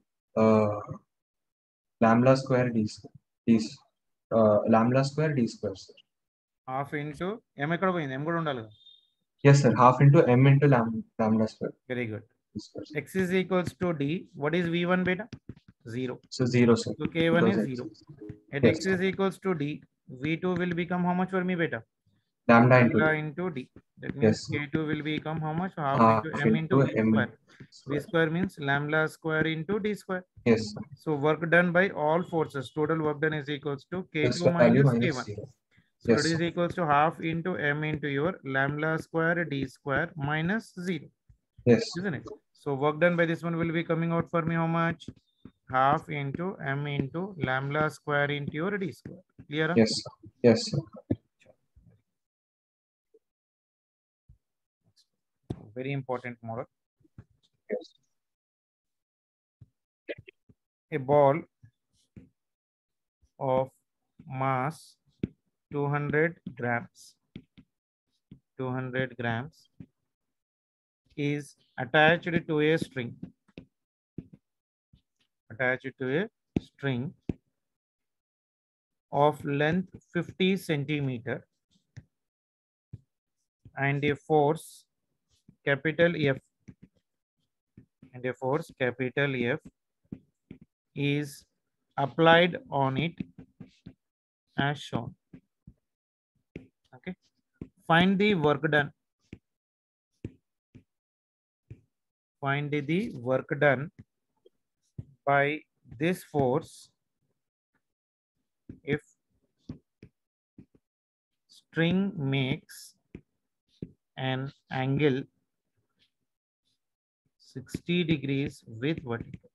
lambda square d square. Lambda square d square, sir. Half into m ekkada poyindi? M kuda undali. Yes, sir. Half into m into lambda square. Very good. X is equals to d. What is v1 beta? 0. So 0, sir. So K1 is 0. At Yes, x is equals to d, v2 will become how much for me beta? Lambda into d. That means yes. K2 will become how much? Half into m into v m square. V square means lambda square into d square. Yes. So work done by all forces. Total work done is equals to K2 value minus minus K1. 0. So Yes. it is equals to half into m into your lambda square d square minus 0. Yes. Isn't it? So work done by this one will be coming out for me how much? Half into m into lambda square into your d square. Clear? Yes. Yes, sir. Very important model. Yes. A ball of mass 200 grams is attached to a string of length 50 centimeter and a force capital F is applied on it as shown. Okay. Find the work done. Find the work done by this force if string makes an angle 60 degrees with vertical.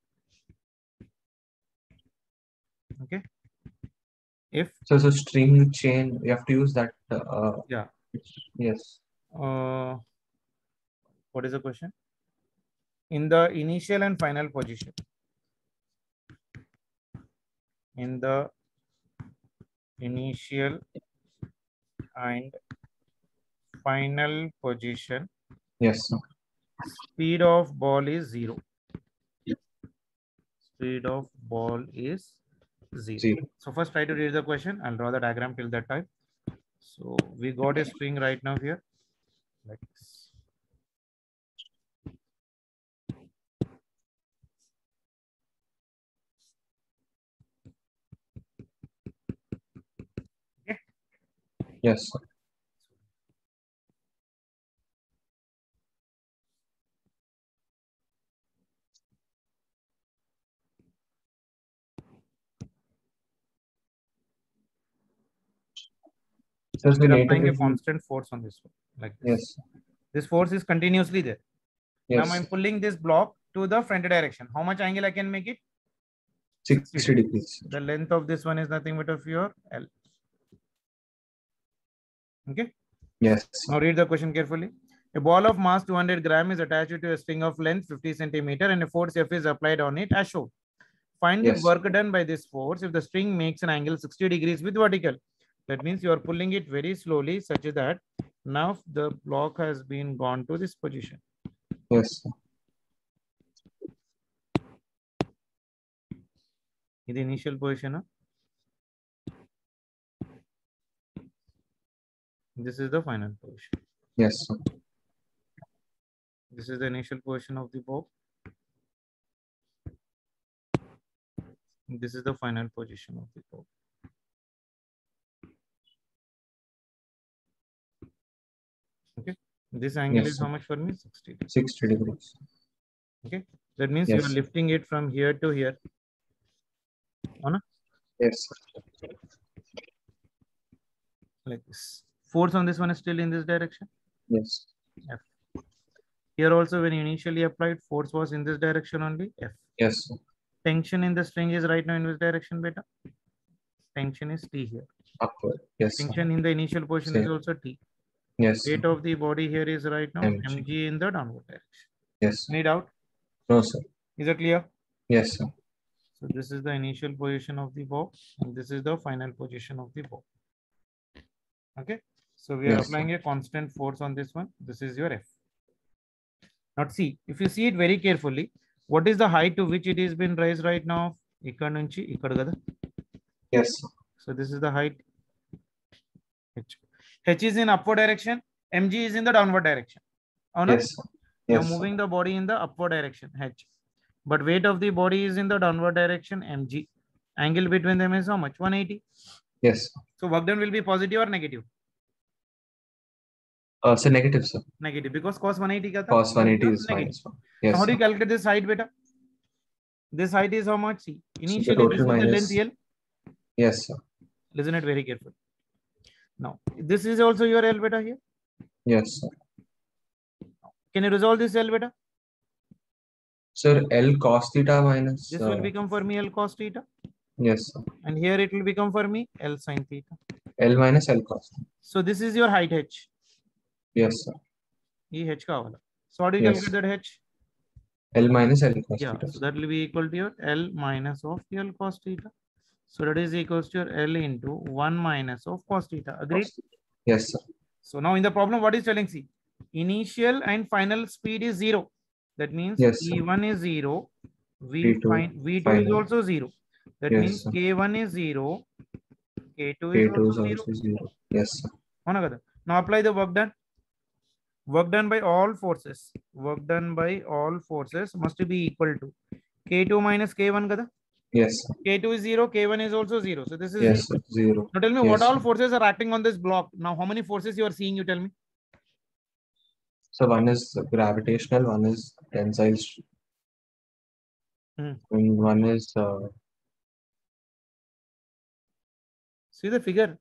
Okay. If so string chain, you have to use that. Yeah. Yes. What is the question? In the initial and final position. In the initial and final position. Yes, sir. Speed of ball is 0. Speed of ball is 0. So first try to read the question. I'll draw the diagram till that time. So we got a string right now here, like this. Okay. Yes, sir. So we're applying a constant force on this one, like this. Yes. This force is continuously there. Yes. Now I'm pulling this block to the front direction. How much angle I can make it? 60 degrees. The length of this one is nothing but of your L. Okay. Yes. Now read the question carefully. A ball of mass 200 gram is attached to a string of length 50 centimeter and a force F is applied on it as shown. Find the work done by this force if the string makes an angle 60 degrees with vertical. That means you are pulling it very slowly such that now the block has been gone to this position. Yes. In the initial position. This is the final position. Yes. This is the initial position of the bow. This is the final position of the bow. Okay. This angle is how much for me? 60 degrees. 60 degrees. Okay. That means you are lifting it from here to here. Anna? Yes. Like this. Force on this one is still in this direction. Yes. F. Here also when you initially applied, force was in this direction only. F. Yes. Tension in the string is right now in which direction, beta? Tension is T here. Upward. Yes. Tension in the initial position is also T. Yes. Weight of the body here is right now mg in the downward direction. Yes. Any doubt? No, sir. Is it clear? Yes, sir. So this is the initial position of the bow and this is the final position of the bow. Okay. So we are applying a constant force on this one. This is your F. Now see, if you see it very carefully, what is the height to which it has been raised right now? Yes. So this is the height. H. H is in upward direction. Mg is in the downward direction. Oh, no? Yes. You are moving the body in the upward direction, H. But weight of the body is in the downward direction, mg. Angle between them is how much? 180. Yes. So work done will be positive or negative? So negative, sir. Negative, because cos 180 cos 180 is negative. Yes. So how do you calculate this height, beta? This height is how much? See, initially so this is the length L. Yes, sir. Listen it very carefully. Now, this is also your L, beta here. Yes, sir. Can you resolve this L, beta? Sir, L cos theta minus. This will become for me L cos theta. Yes, sir. And here it will become for me L sin theta. L minus L cos. So this is your height H. Yes, sir. H ka wala. So how do you calculate that H? L minus L cos theta. So that will be equal to your L minus of L cos theta. So that is equals to your L into 1 minus of cos theta. Agreed? Yes, sir. So now in the problem, what is telling? See, initial and final speed is 0. That means E1 is 0. V2 is also 0. That means K1 is 0. K2 is also 0. Yes, sir. Now apply the work done. Work done by all forces. Work done by all forces must be equal to K2 minus K1 kada? Yes, sir. K2 is 0, K1 is also 0. So this is 0. Yes, sir. 0. Now tell me Yes, what all sir. forces are acting on this block. Now how many forces you are seeing, you tell me. So one is gravitational, one is tensile, Hmm. and one is See the figure.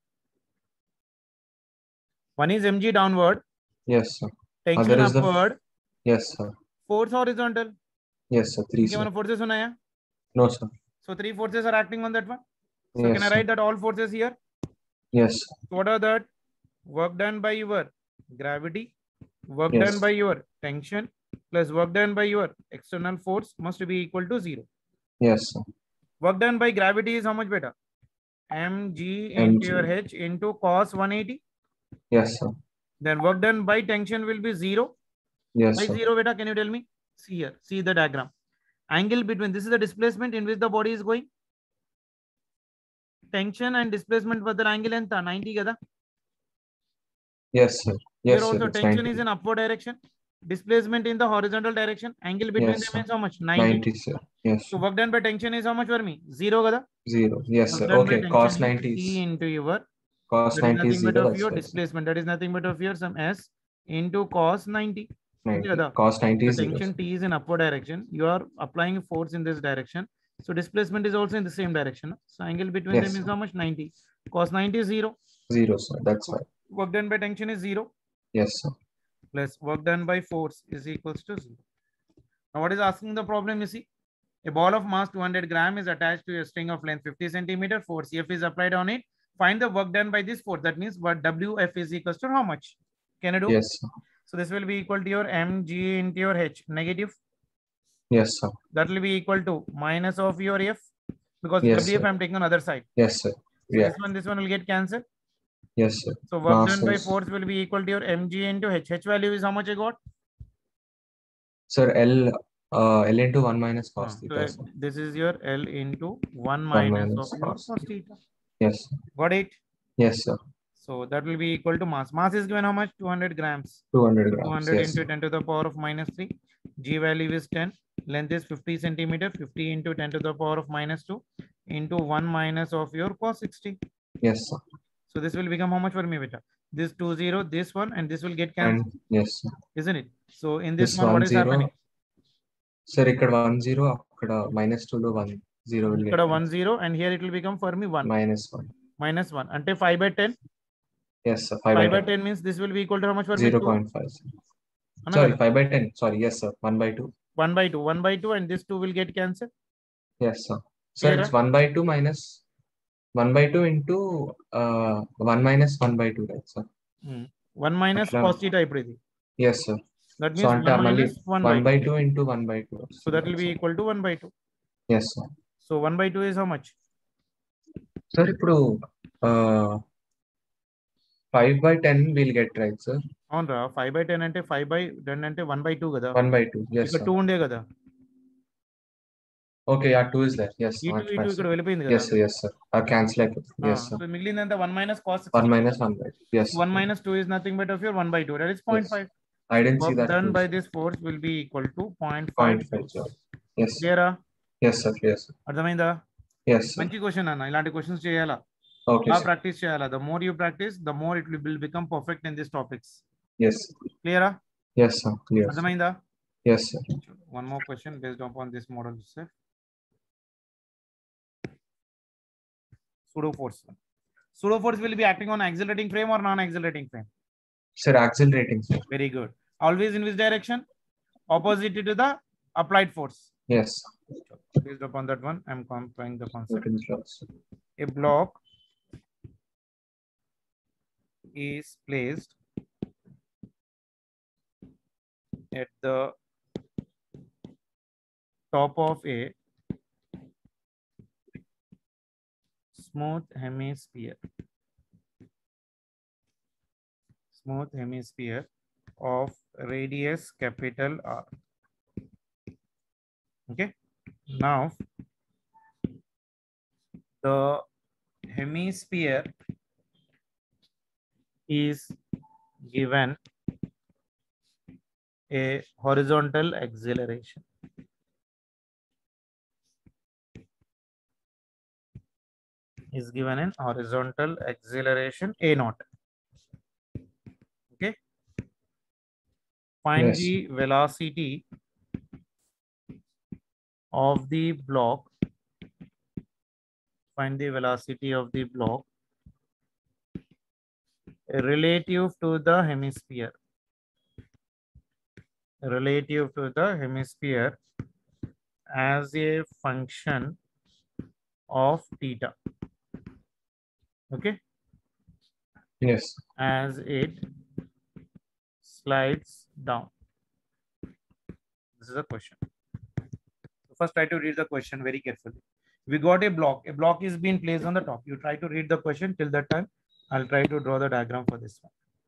One is mg downward, yes, sir. tension Other is the upward, yes, sir. force horizontal. Yes, sir. 3, Okay, sir. one forces unaya. No, sir. So 3 forces are acting on that one. So can I Yes, sir. write that all forces here? Yes, sir. So what are that? Work done by your gravity, work done Yes, by your tension, plus work done by your external force must be equal to 0. yes, sir. Work done by gravity is how much beta? Mg into your mg. h into cos 180. Yes, sir. Then work done by tension will be 0. Yes, Why sir. 0 beta? Can you tell me? See here. See the diagram. Angle between, this is the displacement in which the body is going. Tension and displacement for the angle and 90 kada. Yes, sir. Here Yes, sir. also It's tension 90. is in upward direction. Displacement in the horizontal direction. Angle between Yes, them sir. is how much? 90. 90, sir. Yes, So sir. work done by tension is how much for me? 0 kada. 0. Yes, Work sir. done by Okay. tension Cos is 90 T is into your, cos that is 90 is nothing but 0. of That's your why, sir. displacement. That is nothing but of your some S into cos 90. Okay, 90. kada. Cos 90 The is 0, tension sir. T is in upward direction. You are applying force in this direction. So displacement is also in the same direction. So angle between Yes, them is sir. how much? 90. Cos 90 is 0. 0, sir. That's So why. work done by tension is 0. Yes, sir. Plus work done by force is equals to 0. Now what is asking the problem, you see? A ball of mass 200 gram is attached to a string of length 50 centimeter. Force F is applied on it. Find the work done by this force. That means what WF is equals to how much? Can I do? Yes, sir. So this will be equal to your mg into your h. Negative. Yes, sir. That will be equal to minus of your F, because Yes, WF sir. I'm taking on other side. Yes, sir. So Yeah. this one will get cancelled. Yes, sir. So work Mass done by is, force will be equal to your mg into h. H value is how much I got? sir, L into 1 minus cos So theta, sir. this is your L into 1 1 minus of minus your cos. cos theta. Yes, sir. Got it? Yes, sir. So that will be equal to mass. Mass is given how much? 200 grams. 200 So grams. 200 Yes, into sir. 10 to the power of minus 3. G value is 10. Length is 50 centimeter. 50 into 10 to the power of minus 2 into 1 minus of your cos 60. Yes, sir. So this will become how much for me, beta? This 20, this one, and this will get And cancelled, yes, sir. isn't it? So in this This one, what 1 is happening? 0. Sir, ఇక్కడ 1 0, అక్కడ -2 లో 1 0 will ఇక్కడ get 1 0, and here it will become for me 1. -1. Minus 1. Ante 5 by 10. Yes, sir. 5 by 5 by 10. 10 means this will be equal to how much for me? 2. 0.5. Sir. Ana Sorry, kada? 5 by 10. Sorry, yes, sir. 1 by 2. 1 by 2. 1 by 2, and this 2 will get cancelled. Yes, sir. Sir, Clear, it's 1 by 2 minus 1 by 2 into 1 minus 1 by 2, right, sir? 1 minus అట్లా cos theta ఇప్పుడు ఇది. yes, sir. That So means అంటే 1 మళ్ళీ minus 1 by 1 2. by 2 into 1 by 2. So that will be equal to 1 by 2. Yes, sir. So 1 by 2 is how much? Sir, ఇప్పుడు 5 by 10 we'll get, right, sir? అవునరా 5 by 10 అంటే 5 by 10 అంటే 1 by 2 కదా. 1 by 2. Yes, ఇక్కడ sir. 2 ఉండే కదా. Okay, yeah, 2 is there. Yes, ఈ 2 fine, ఇక్కడ sir. వెళ్ళిపోయింది కదా. Yes, sir. Yes, sir. Cancel it. Yes, sir. So మిగిలిందంతా 1 minus cos 1 60. minus 1 by 2. Yes. 1 minus 2 is nothing but of your 1 by 2. That is 0.5. I didn't see Work that. done too, by sir. this force will be equal to 0.5 0.5 joules. joules. Yes. Clear? Yes, sir. Yes, sir. అర్థమైందా? Yes, sir. మంచి question అన్న, ఇలాంటి questions చేయాలా, Okay, బాగా sir. Practice చేయాలా. The more you practice, the more it will become perfect in this topics. Yes. క్లియరా? Yes, sir. Clear. Sir. అర్థమైందా? Yes, sir. One more question based upon this model itself. Pseudo force. Pseudo force will be acting on accelerating frame or non-accelerating frame? Sir, accelerating, sir. Very good. Always in which direction? Opposite to the applied force. Yes. Based upon that one, I'm comparing the concept. Newton's laws. A block is placed at the top of a smooth hemisphere. Smooth hemisphere of radius capital R. Okay. Now, the hemisphere is given a horizontal acceleration. Is given in horizontal acceleration a naught. Okay. Find Yes. the velocity of the block. Find the velocity of the block relative to the hemisphere. Relative to the hemisphere as a function of theta. Okay. Yes. As it slides down. This is a question. So first try to read the question very carefully. We got a block. A block is being placed on the top. You try to read the question. Till that time, I'll try to draw the diagram for this one.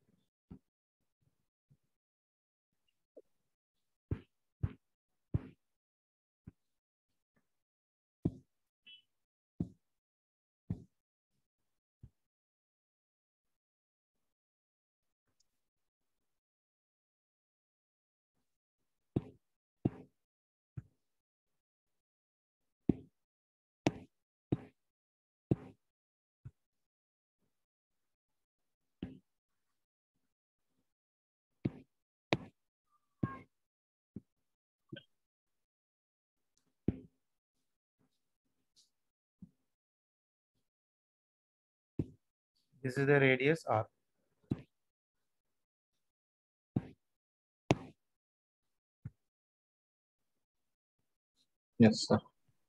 This is the radius r. Yes, sir.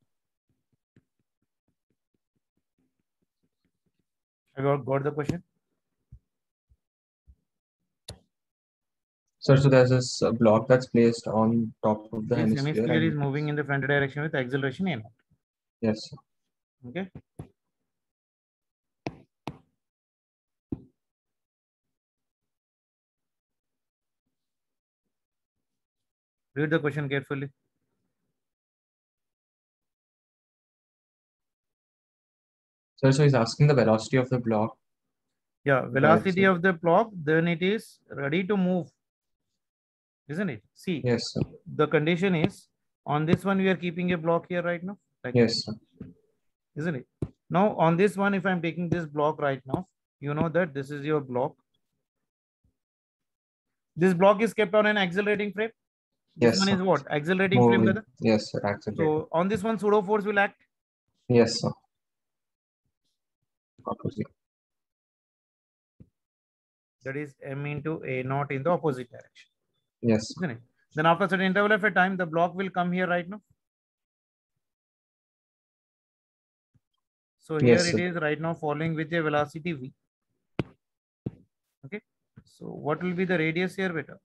I got the question. Sir, so there's this block that's placed on top of the This hemisphere. hemisphere is And moving in the front direction with acceleration a naught. yes, sir. Okay. Read the question carefully. Sir, so he's asking the velocity of the block. Yeah, velocity of the block, then it is ready to move, isn't it? See, yes, sir. The condition is on this one we are keeping a block here right now. Like yes, sir. Isn't it? Now on this one, if I'm taking this block right now, you know that this is your block. This block is kept on an accelerating frame. This Yes, one sir. is what? Accelerating frame. Moving. Yes, sir. Accelerating. So on this one, pseudo force will act. Yes, sir. Opposite. That is m into a naught in the opposite direction. Yes. Isn't it? Then after a certain interval of a time, the block will come here right now. So here Yes, it sir. is right now falling with a velocity v. Okay. So what will be the radius here, beta?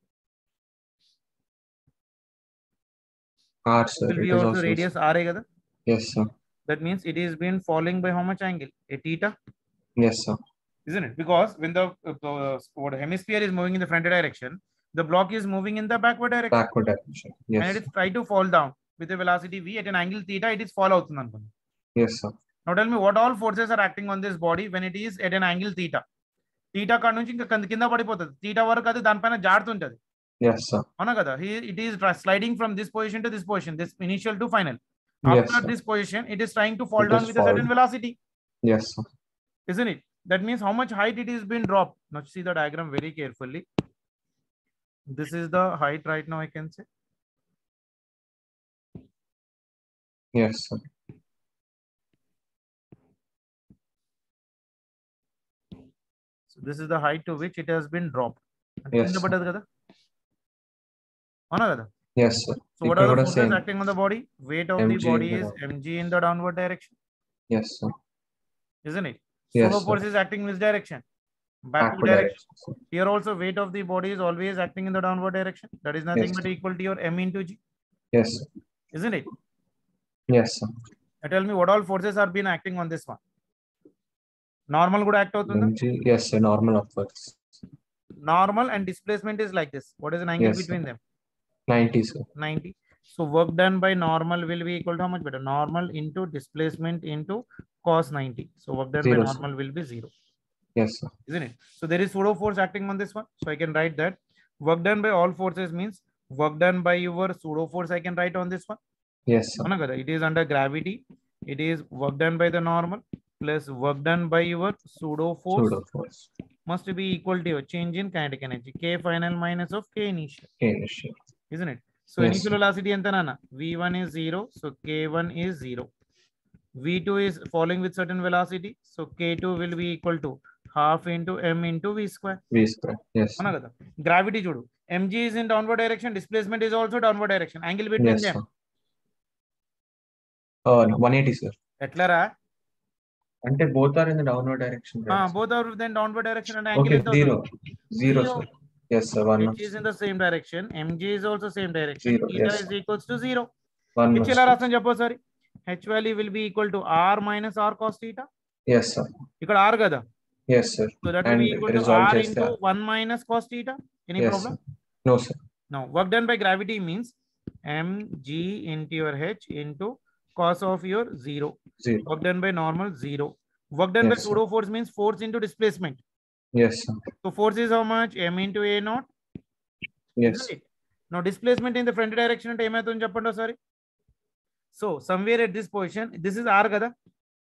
R, sir. It will be also radius r. Yes, sir. That means it is been falling by how much angle? A theta. Yes, sir. Isn't it? Because when the hemisphere is moving in the front direction, the block is moving in the backward direction. Backward direction. Yes. And it is trying to fall down with a velocity v at an angle theta. It is fall out. Yes, sir. Now tell me what all forces are acting on this body when it is at an angle theta. Theta కాడ నుంచి ఇంకా కింద పడిపోతుంది. Theta వరకు అది దానిపైన జారుతుంటది. Yes, sir. అవునా కదా? It is sliding from this position to this position, this initial to final. Yes, After sir. this position, it is trying to fall It down is with a certain falling. velocity. Yes, sir. Isn't it? That means how much height it is been dropped. Now see the diagram very carefully. This is the height right now, I can say. Yes, sir. So this is the height to which it has been dropped. Yes, sir. Yes, sir. So what are the forces acting on the body? Weight of the body is mg in the downward direction. Yes, sir. Isn't it? Yes, Pseudo sir. force is acting in which direction? Backward direction. Here also weight of the body is always acting in the downward direction. That is nothing Yes, but equal to your m into g. Yes, sir. Isn't it? Yes, sir. Now tell me what all forces are being acting on this one. Normal good act out. Yes, sir. Normal upwards. Normal and displacement is like this. What is an angle Yes, between sir. them? 90, sir. 90. So work done by normal will be equal to how much better? Normal into displacement into cos 90. So work done by Zero, normal will be 0. Yes, sir. Isn't it? So there is pseudo force acting on this one. So I can write that work done by all forces means work done by your pseudo force I can write on this one. Yes, sir. It is under gravity. It is work done by the normal plus work done by your pseudo force. Pseudo force must be equal to your change in kinetic energy. K final minus of K initial. K initial. Isn't it? So Yes, initial sir. velocity enta nana? V1 is 0. So K1 is 0. V2 is falling with certain velocity. So K2 will be equal to half into M into V square. V square. Yes. Sir. Gravity chudu. Mg is in downward direction. Displacement is also downward direction. Angle between Yes, them. Sir. 180, sir. Etlara? And both are in the downward direction. Right, both are in downward direction and angle okay, is 0, sir. Yes, sir. 1 H is in the same direction. Mg is also same direction. 0. Theta Yes, is equals to 0. 1 H value will be equal to R minus R cos theta. Yes, sir. Ikkada R kada. Yes, sir. So that will be equal to R into 1 minus cos theta. Any problem? Sir. No, sir. Now, work done by gravity means mg into your h into cos of your 0. Work done by normal 0. Work done by pseudo force means force into displacement. Yes, sir. So force is how much? M into A naught. Yes. Now displacement in the front direction and M to sorry. So somewhere at this position, this is R kada.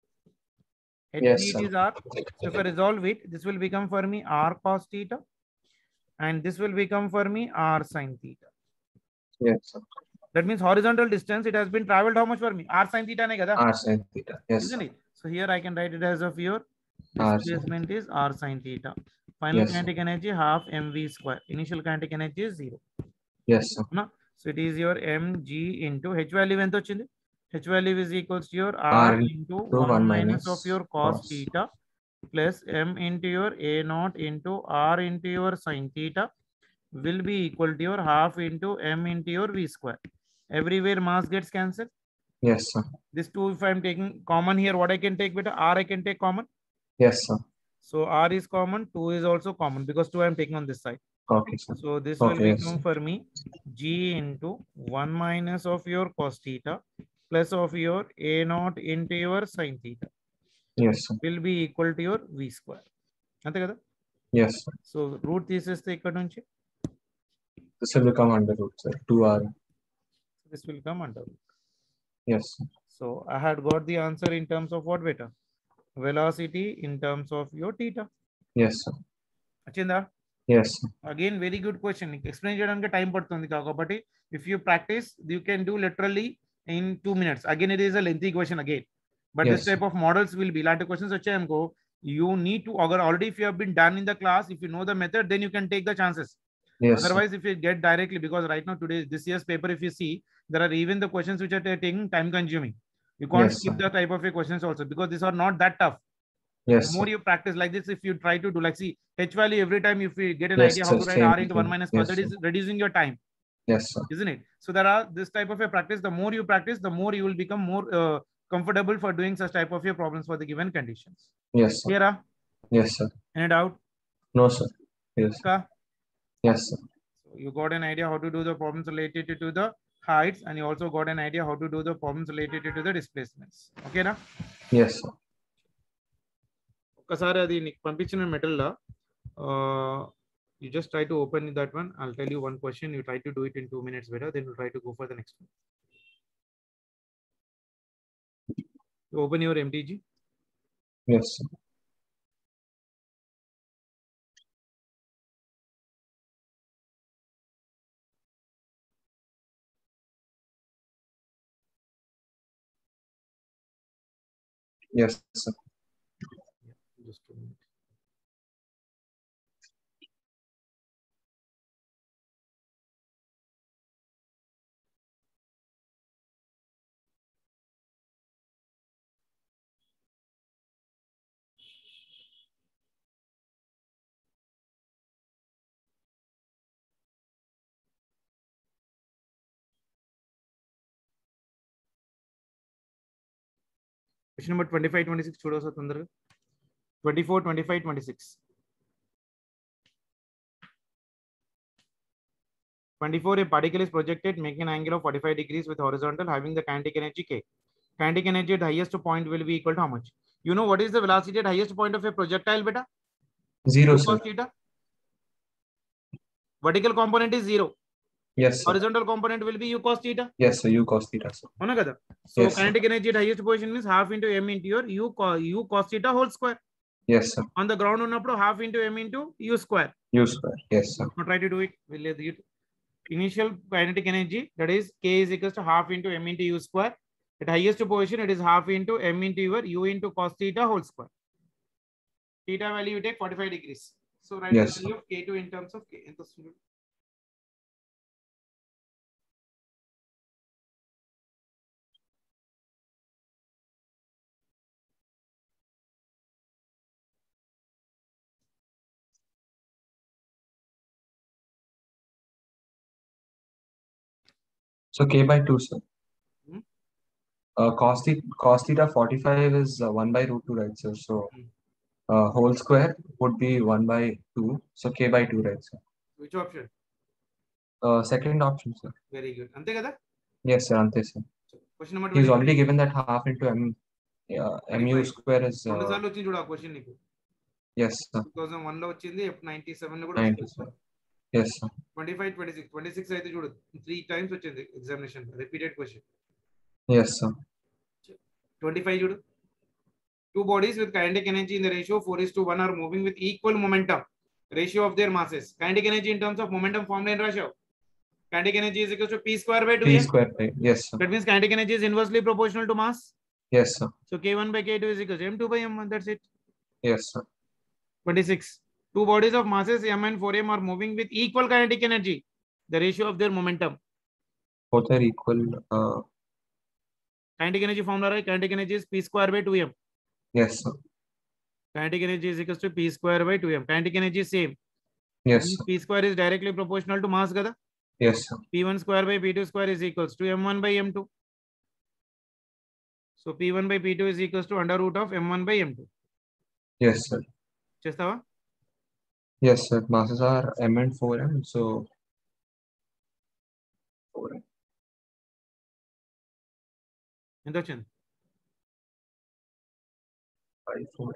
Yes, sir. Is R. So if I resolve it, this will become for me R cos theta. And this will become for me R sin theta. Yes, sir. That means horizontal distance, it has been traveled how much for me? R sin theta. R sin theta. Yes. Isn't it? So here I can write it as of your displacement is R sin theta. Final kinetic energy half mv square. Initial kinetic energy is 0. Yes, sir. No? So it is your mg into h value ento chindi. H value is equals to your R into 1 minus of your cos theta plus M into your A naught into R into your sin theta will be equal to your half into M into your V square. Everywhere mass gets cancelled. Yes, sir. This 2, if I'm taking common here, what I can take beta? R I can take common. Yes, sir. So R is common, 2 is also common because 2 I'm taking on this side. Okay, sir. So this will become for me G into 1 minus of your cos theta plus of your A naught into your sin theta. Yes, sir. Will be equal to your V square. Yes, sir. So root thesis ikkada nunchi. This will become under root, sir. 2R. This will come under root. Yes, sir. So I had got the answer in terms of what beta? Velocity in terms of your theta. Yes, sir. Achinda? Yes, sir. Again, very good question. Explain cheyadaniki time padtundi kabatti if you practice, you can do literally in 2 minutes. Again, it is a lengthy question again. But this type of models will be like questions vachayanko, you need to already if you have been done in the class, if you know the method, then you can take the chances. Yes, otherwise, sir. If you get directly, because right now today this year's paper, if you see, there are even the questions which are taking time consuming. You can't skip the type of questions also because these are not that tough. Yes. The more you practice like this, if you try to do like see H value every time, if you get an idea how to write R into 1 minus cos, that is reducing your time. Yes, sir. Isn't it? So there are this type of a practice. The more you practice, the more you will become more comfortable for doing such type of your problems for the given conditions. Yes, sir. Here, yes, sir. Any doubt? No, sir. Yes. Yes, sir. So you got an idea how to do the problems related to the heights, and you also got an idea how to do the problems related to the displacements. Okay, na? Yes, sir. Metal you just try to open that one. I'll tell you one question. You try to do it in 2 minutes better. Then we'll try to go for the next one. You open your MTG. Yes, sir. Yes, sir. Just a minute. Question number 25, 26. छोड़ो सा तंदर 24, 25, 26. 24, a particle is projected making an angle of 45 degrees with horizontal having the kinetic energy K. Kinetic energy at highest point will be equal to how much? You know what is the velocity at highest point of a projectile, beta? 0, sir. Vertical component is 0. Yes, sir. Horizontal component will be u cos theta. Yes, sir. U cos theta, sir. అవునా కదా? So Yes, sir. kinetic energy at highest position means half into m into your u cos theta whole square. Yes, sir. On the ground ఉన్నప్పుడు half into m into u square. U square. Yes, sir. Now try to do it. We'll let you. Initial kinetic energy, that is k is equals to half into m into u square. At highest position, it is half into m into your u into cos theta whole square. Theta value you take 45 degrees. So write Yes, the value of k2 in terms of k. So k by 2, sir. Hmm? Cos theta 45 is 1 by root 2, right, sir? So whole square would be 1 by 2. So k by 2, right, sir? Which option? Second option, sir. Very good. Ante kada? Yes, sir. Ante, sir. So, question number He's 23. already given that half into m. Mu 25. square is. రెండు సార్లు వచ్చింది చూడు ఆ question నీకు. Yes, sir. 2001 లో వచ్చింది, 97 లో కూడా 90, sir. Yes, sir. 25, 26. 26 అయితే చూడు 3 times వచ్చింది examination repeated question. Yes, sir. 25 చూడు. Two bodies with kinetic energy in the ratio 4:1 are moving with equal momentum ratio of their masses. Kinetic energy in terms of momentum formed in ratio. Kinetic energy is equal to p square by 2m. P square by, yes, sir. That means kinetic energy is inversely proportional to mass. Yes, sir. So k1 by k2 is equal to m2 by m1. That's it. Yes, sir. 26. Two bodies of masses m and 4m are moving with equal kinetic energy. The ratio of their momentum. Both are equal. Kinetic energy formula, right? Kinetic energy is p square by 2m. Yes, sir. Kinetic energy is equal to p square by 2m. Kinetic energy is same. Yes, sir. P square is directly proportional to mass kada. Yes, sir. P1 square by P2 square is equals to m1 by m2. So P1 by P2 is equals to under root of m1 by m2. Yes, sir. చేస్తావా? Yes, sir. Masses are m and 4m. So 4m. ఎంత వచ్చింది? 5, 4.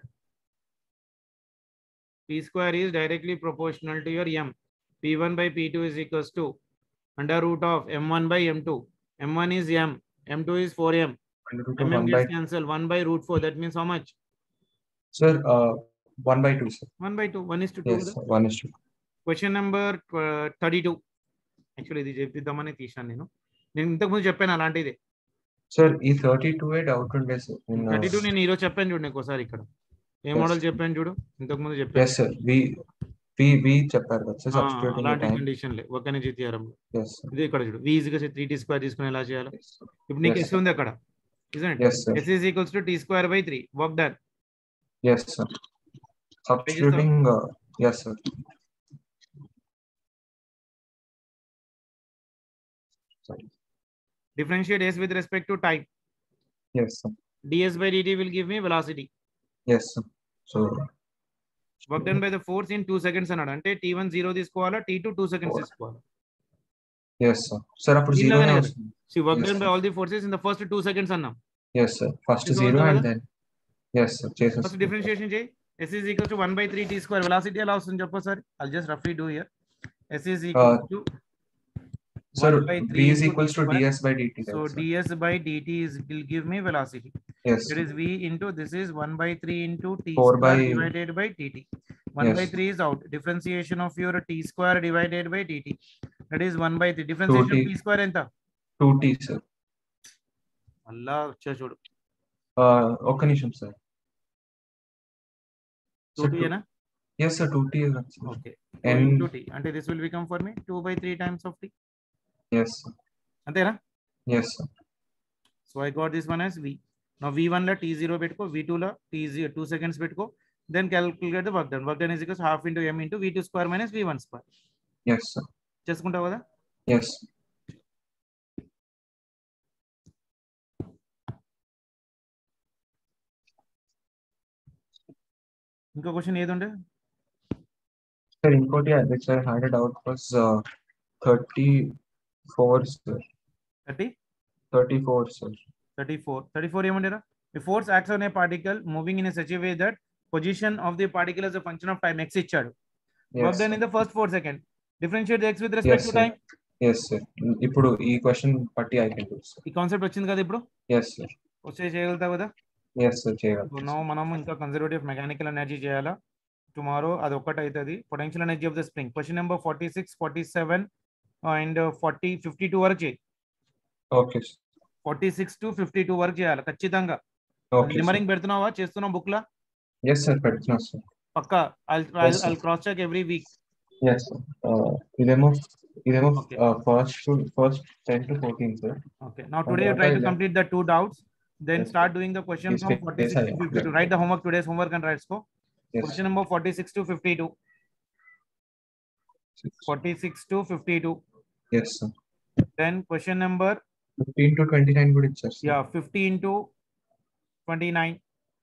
P square is directly proportional to your m. P1 by P2 is equals to under root of m1 by m2. m1 is m. m2 is 4m. mm gets cancelled. 1 by root 4. That means how much? Sir, 1 by 2, sir. 1 by 2. 1 is to 2. Yes, sir. 1 is to 2. Question number 32. Actually, ఇది చెప్పిద్దామని తీసాను నేను. నేను ఇంతకుముందు చెప్పాను అలాంటిది. Sir, ఈ 32 doubt ఉండే sir. 32 నేను ఈరోజు చెప్పాను చూడండి ఒకసారి ఇక్కడ. ఏ మోడల్ చెప్పాను చూడు, ఇంతకుముందు చెప్పాను. Yes, sir. V చెప్పారు కదా సార్, సబ్స్టిట్యూటింగ్ అలాంటి కండిషన్ లే ఒక ఎనర్జీ థియరం. Yes, sir. ఇది ఇక్కడ చూడు, v is equal to 3t square తీసుకుని ఎలా చేయాలి? ఇప్పుడు నీకు s ఉంది అక్కడ. Isn't it? Yes, sir. S is equals to t square by 3. Work done. Yes, sir. Substituting, yes, sir. Sorry. Differentiate s with respect to time. Yes, sir. ds by dt will give me velocity. Yes, sir. So Work done by the force in 2 seconds అన్నాడు. అంటే t1 0 తీసుకోవాలా, t2 2 seconds తీసుకోవాలా? yes, sir. Sir, అప్పుడు 0 నే వస్తుంది. See, work done by all the forces in the first 2 seconds అన్నాం. Yes, sir. First 0 and then yes, sir. First differentiation చేయి. s is equal to 1 by 3 t square. Velocity ఎలా వస్తుంది చెప్పు sir. I'll just roughly do here. s is equal to sir, v is equals to ds by dt. So ds by dt will give me velocity. Yes. It is v into, this is 1 by 3 into t 4 square by divided by dt. 1 yes. by 3 is out. Differentiation of your t square divided by dt. That is 1 by 3. Differentiation of t square ఎంత? 2t, sir. అల్లా వచ్చా చూడు. ఒక్క నిమిషం sir. 2t ఏనా? Yes, sir. 2t is okay. and 2t. అంటే this will become for me 2 by 3 times of t. yes, sir. అంతేనా? Yes, sir. So I got this one as v. Now v1 la t0 పెట్టుకో, v2 la t0 2 seconds పెట్టుకో. Then calculate the work done. Work done is equals to half into m into v2 square minus v1 square. Yes, sir. చేసుకుంటావు కదా? Yes. ఇంకో question ఏది ఉండే? Sir, ఇంకోటి అదే sir, had a doubt was 34, sir. 34, sir. 34 ఏమంటారా? The force acts on a particle moving in a such a way that position of the particle as a function of time x ఇచ్చాడు. Work done in the first 4 seconds. Differentiate the x with respect yes, to sir. time. Yes, sir. ఇప్పుడు ఈ question పట్టి I can do, sir. ఈ concept వచ్చింది కదా ఇప్పుడు, Yes, sir. వచ్చే చేయగలుగుతావు కదా. Yes, sir. సో చేయగలను. నో మనం ఇంకా కన్జర్వేటివ్ మెకానికల్ ఎనర్జీ చేయాలా. టుమారో అది ఒక్కటి అవుతుంది. Potential energy of the spring question number 46, 47 and 40, 52 వరకు చేయి. Okay, sir. 46 to 52 వరకు చేయాలి ఖచ్చితంగా. Okay, sir. రిమరింగ్ పెడుతున్నావా, చేస్తున్నావు బుక్ లా? Yes, sir. పెడుతున్నా, sir. పక్కా. Yes, sir. I'll cross check every week. Yes, sir. ఇదేమో Okay. first 10 to 14, sir. Okay. Now And today you what try I to left- complete the 2 doubts. Then Yes, start sir. doing the question Yes, from yes, 46 I to am. 52. Write the homework, today's homework and write score. Yes. Question number 46 to 52. 46 to 52. Yes, sir. Then question number 15 to 29 కూడా ఇచ్చారు, sir. 15 to 29.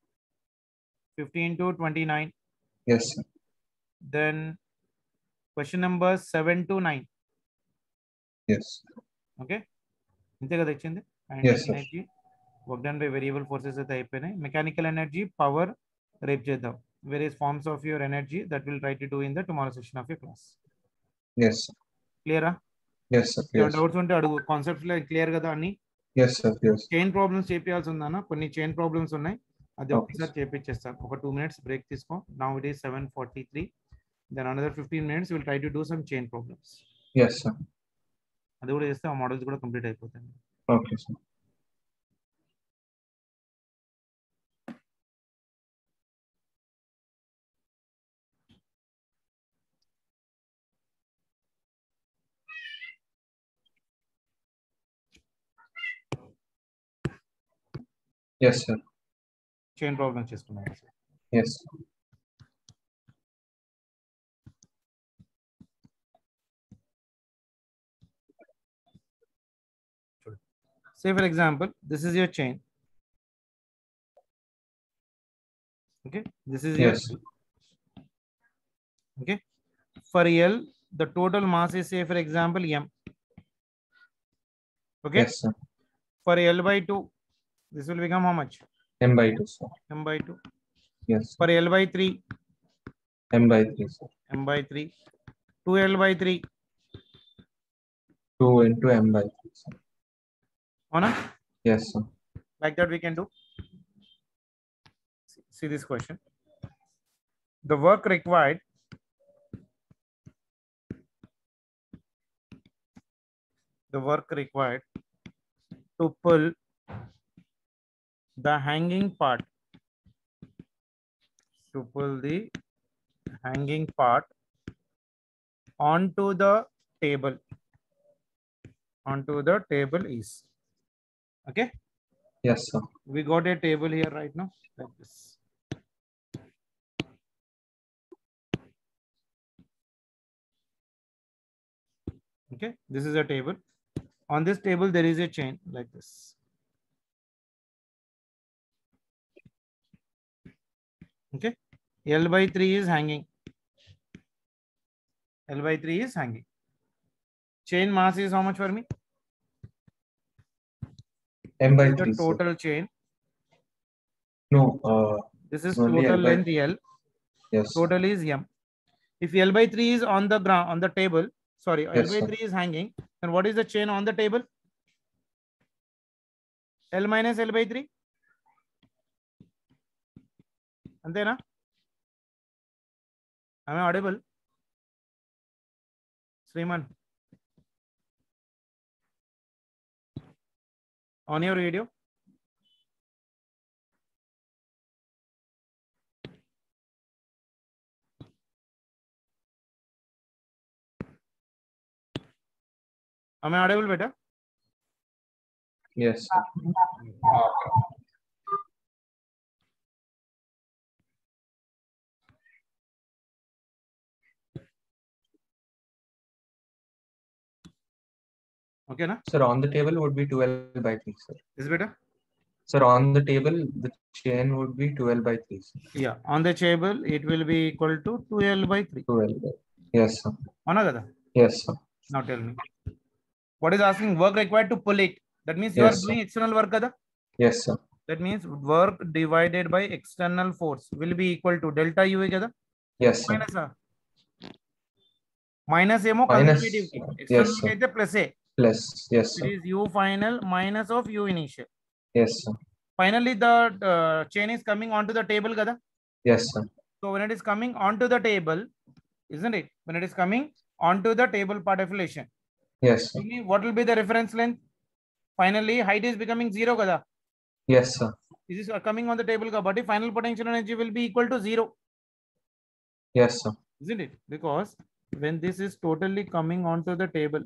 15 to 29. Yes, sir. Then question number 7 to 9. Yes. Okay. ఇంతే కదా ఇచ్చింది. And Yes, sir. Energy work done by variable forces అయితే అయిపోయినాయి. Mechanical energy, power రేపు చేద్దాం. Various forms of your energy that will try to do in the tomorrow session of your class. Yes, sir. క్లియరా? Yes, sir. Yes. Doubts ఉంటే అడుగు. Concepts clear కదా అన్ని? Yes, sir. Yes. Chain problems చేపియాల్సి ఉందన్న, కొన్ని చైన్ ప్రాబ్లమ్స్ ఉన్నాయి, అది Okay, ఒకసారి చేపించేస్తాను. ఒక 2 minutes బ్రేక్ తీసుకో. Now it is 7:43. Then another 15 minutes will try to do some chain problems. Yes, sir. అది కూడా చేస్తే ఆ మోడల్స్ కూడా కంప్లీట్ అయిపోతాయి. Okay, sir. Yes, sir. Chain problems చేసుకున్నాం. Yes. Say for example, this is your chain. Okay, this is your Yes. chain. Okay, for L the total mass is, say for example, m. Okay. Yes, sir. For L by 2 this will become how much? M by 2, sir. M by 2. Yes. For L by 3, M by 3, sir. M by 3. 2L by 3. 2 into M by 3, sir. Ona? Yes, sir. Like that we can do. See this question. The work required to pull the hanging part, onto the table is, okay? Yes, sir. We got a table here right now, like this. Okay, this is a table. On this table there is a chain like this. Okay, L by 3 is hanging. Chain mass is how much for me? M by The 3, sir. total chain. No, This is only total L by- length L. yes. Total is m. If L by 3 is on the ground, on the table, sorry, L Yes, by sir. 3 is hanging, then what is the chain on the table? L minus L by 3. Antena? Am I audible? Sriman, on your video. Am I audible, beta? Yes, sir. Okay, na? Sir, on the table would be 12 by 3, sir. Is beta? Sir, on the table, the chain would be 12 by 3, sir. Yeah, on the table it will be equal to 2L by 3. 12 by. Yes, sir. Anagada? Yes, sir. Now tell me. What is asking? Work required to pull it. That means you are Yes, sir. doing external work, kada? Yes, sir. That means work divided by external force will be equal to delta U, kada? Yes, sir. Minus minus ఏమో Minus, conservative కి, yes, external sir. కి అయితే plus a. Plus, yes, It sir. is u final minus of u initial. Yes, sir. Finally the chain is coming onto the table kada. Yes, sir. So when it is coming onto the table, isn't it, when it is coming onto the table part affiliation, Yes, sir. what will be the reference length? Finally height is becoming 0 kada. Yes, sir. This is coming on the table kabatti final potential energy will be equal to 0. Yes, sir. Isn't it? Because when this is totally coming onto the table,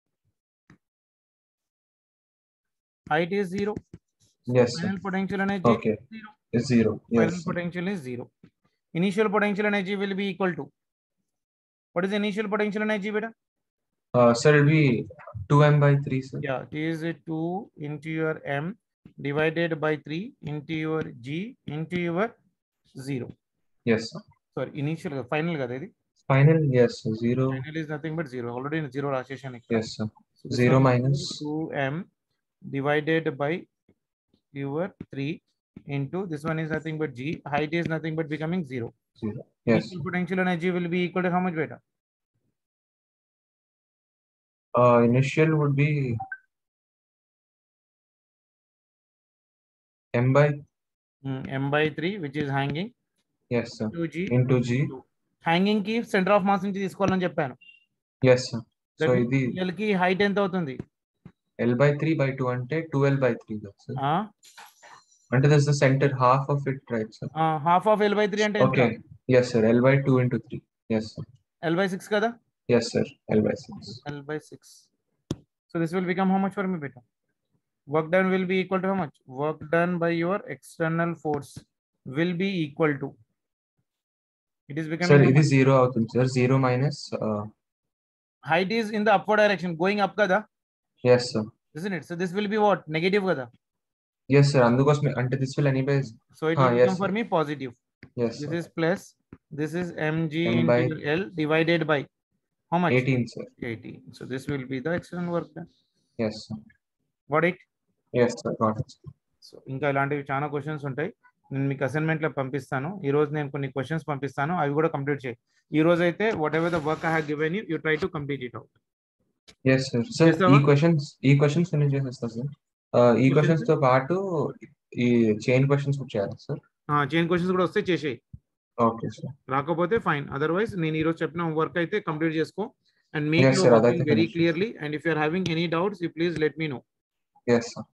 height is 0. Yes, sir. Final potential energy Okay. is 0. It's 0. Final Yes, sir. potential is 0. Initial potential energy will be equal to, what is the initial potential energy beta? Sir, it'll be 2m by 3, sir. Yeah, it is 2 into your m divided by 3 into your g into your 0. Yes, sir. Sorry, initial final kada idi. Final, yes, sir. 0. Final is nothing but 0. Already 0 rasheshani. Yes, sir. So this 0 one is minus 2m divided by your 3 into this one is nothing but g. Height is nothing but becoming 0. 0. Yes. Initial potential energy will be equal to how much beta? Initial would be m by, m by 3 which is hanging yes, sir, to g into g. Hanging కి centre of mass నుంచి తీసుకోవాలని చెప్పాను. Yes, sir. So that ఇది means కి height ఎంత అవుతుంది? L by 3 by 2 అంటే 2L by 3 కదా, sir. అంటే this is the center half of it, right, sir? Half of L by 3 అంటే ఎంత? Okay. Yes, sir. L by 2 into 3. Yes, sir. L by 6 కదా? Yes, sir. L by 6. L by 6. So this will become how much for me beta? Work done will be equal to how much? Work done by your external force will be equal to, it is becoming Sir, how ఇది much? 0 అవుతుంది, sir. 0 minus, Height is in the upward direction, going up kada, yes, sir. isn't it? So this will be what? Negative kada. Yes, sir. అందుకోసమే అంటే this will anyway. So it will yes, become for sir. me positive. Yes, This sir. is plus, this is mg M into by your L divided by how much? 18, sir. 18. So this will be the external work done. Yes, sir. Got it? Yes, sir. Got it. So ఇంకా ఇలాంటివి చాలా questions ఉంటాయి. నేను మీకు అసైన్మెంట్లో పంపిస్తాను. ఈ రోజు నేను కొన్ని క్వశ్చన్స్ పంపిస్తాను, అవి కూడా కంప్లీట్ చేయి. ఈ రోజు అయితే whatever the work I have given you try to complete it out. Yes, sir. Sir, చేస్తావా? ఈ క్వశ్చన్స్ ఫినిష్ చేసేస్తా, సార్. ఈ క్వశ్చన్స్ తో పాటు ఈ చైన్ క్వశ్చన్స్ కూడా చేయాలి, సార్. చైన్ క్వశ్చన్స్ కూడా వస్తే చేసేయి. Okay, sir. రాకపోతే ఫైన్, అదర్వైజ్ నేను ఈ రోజు చెప్పిన వర్క్ అయితే కంప్లీట్ చేసుకో and make Yes, your sir. Working అదైతే very finish. Clearly. And if you are having any doubts you please let me know. Yes, sir.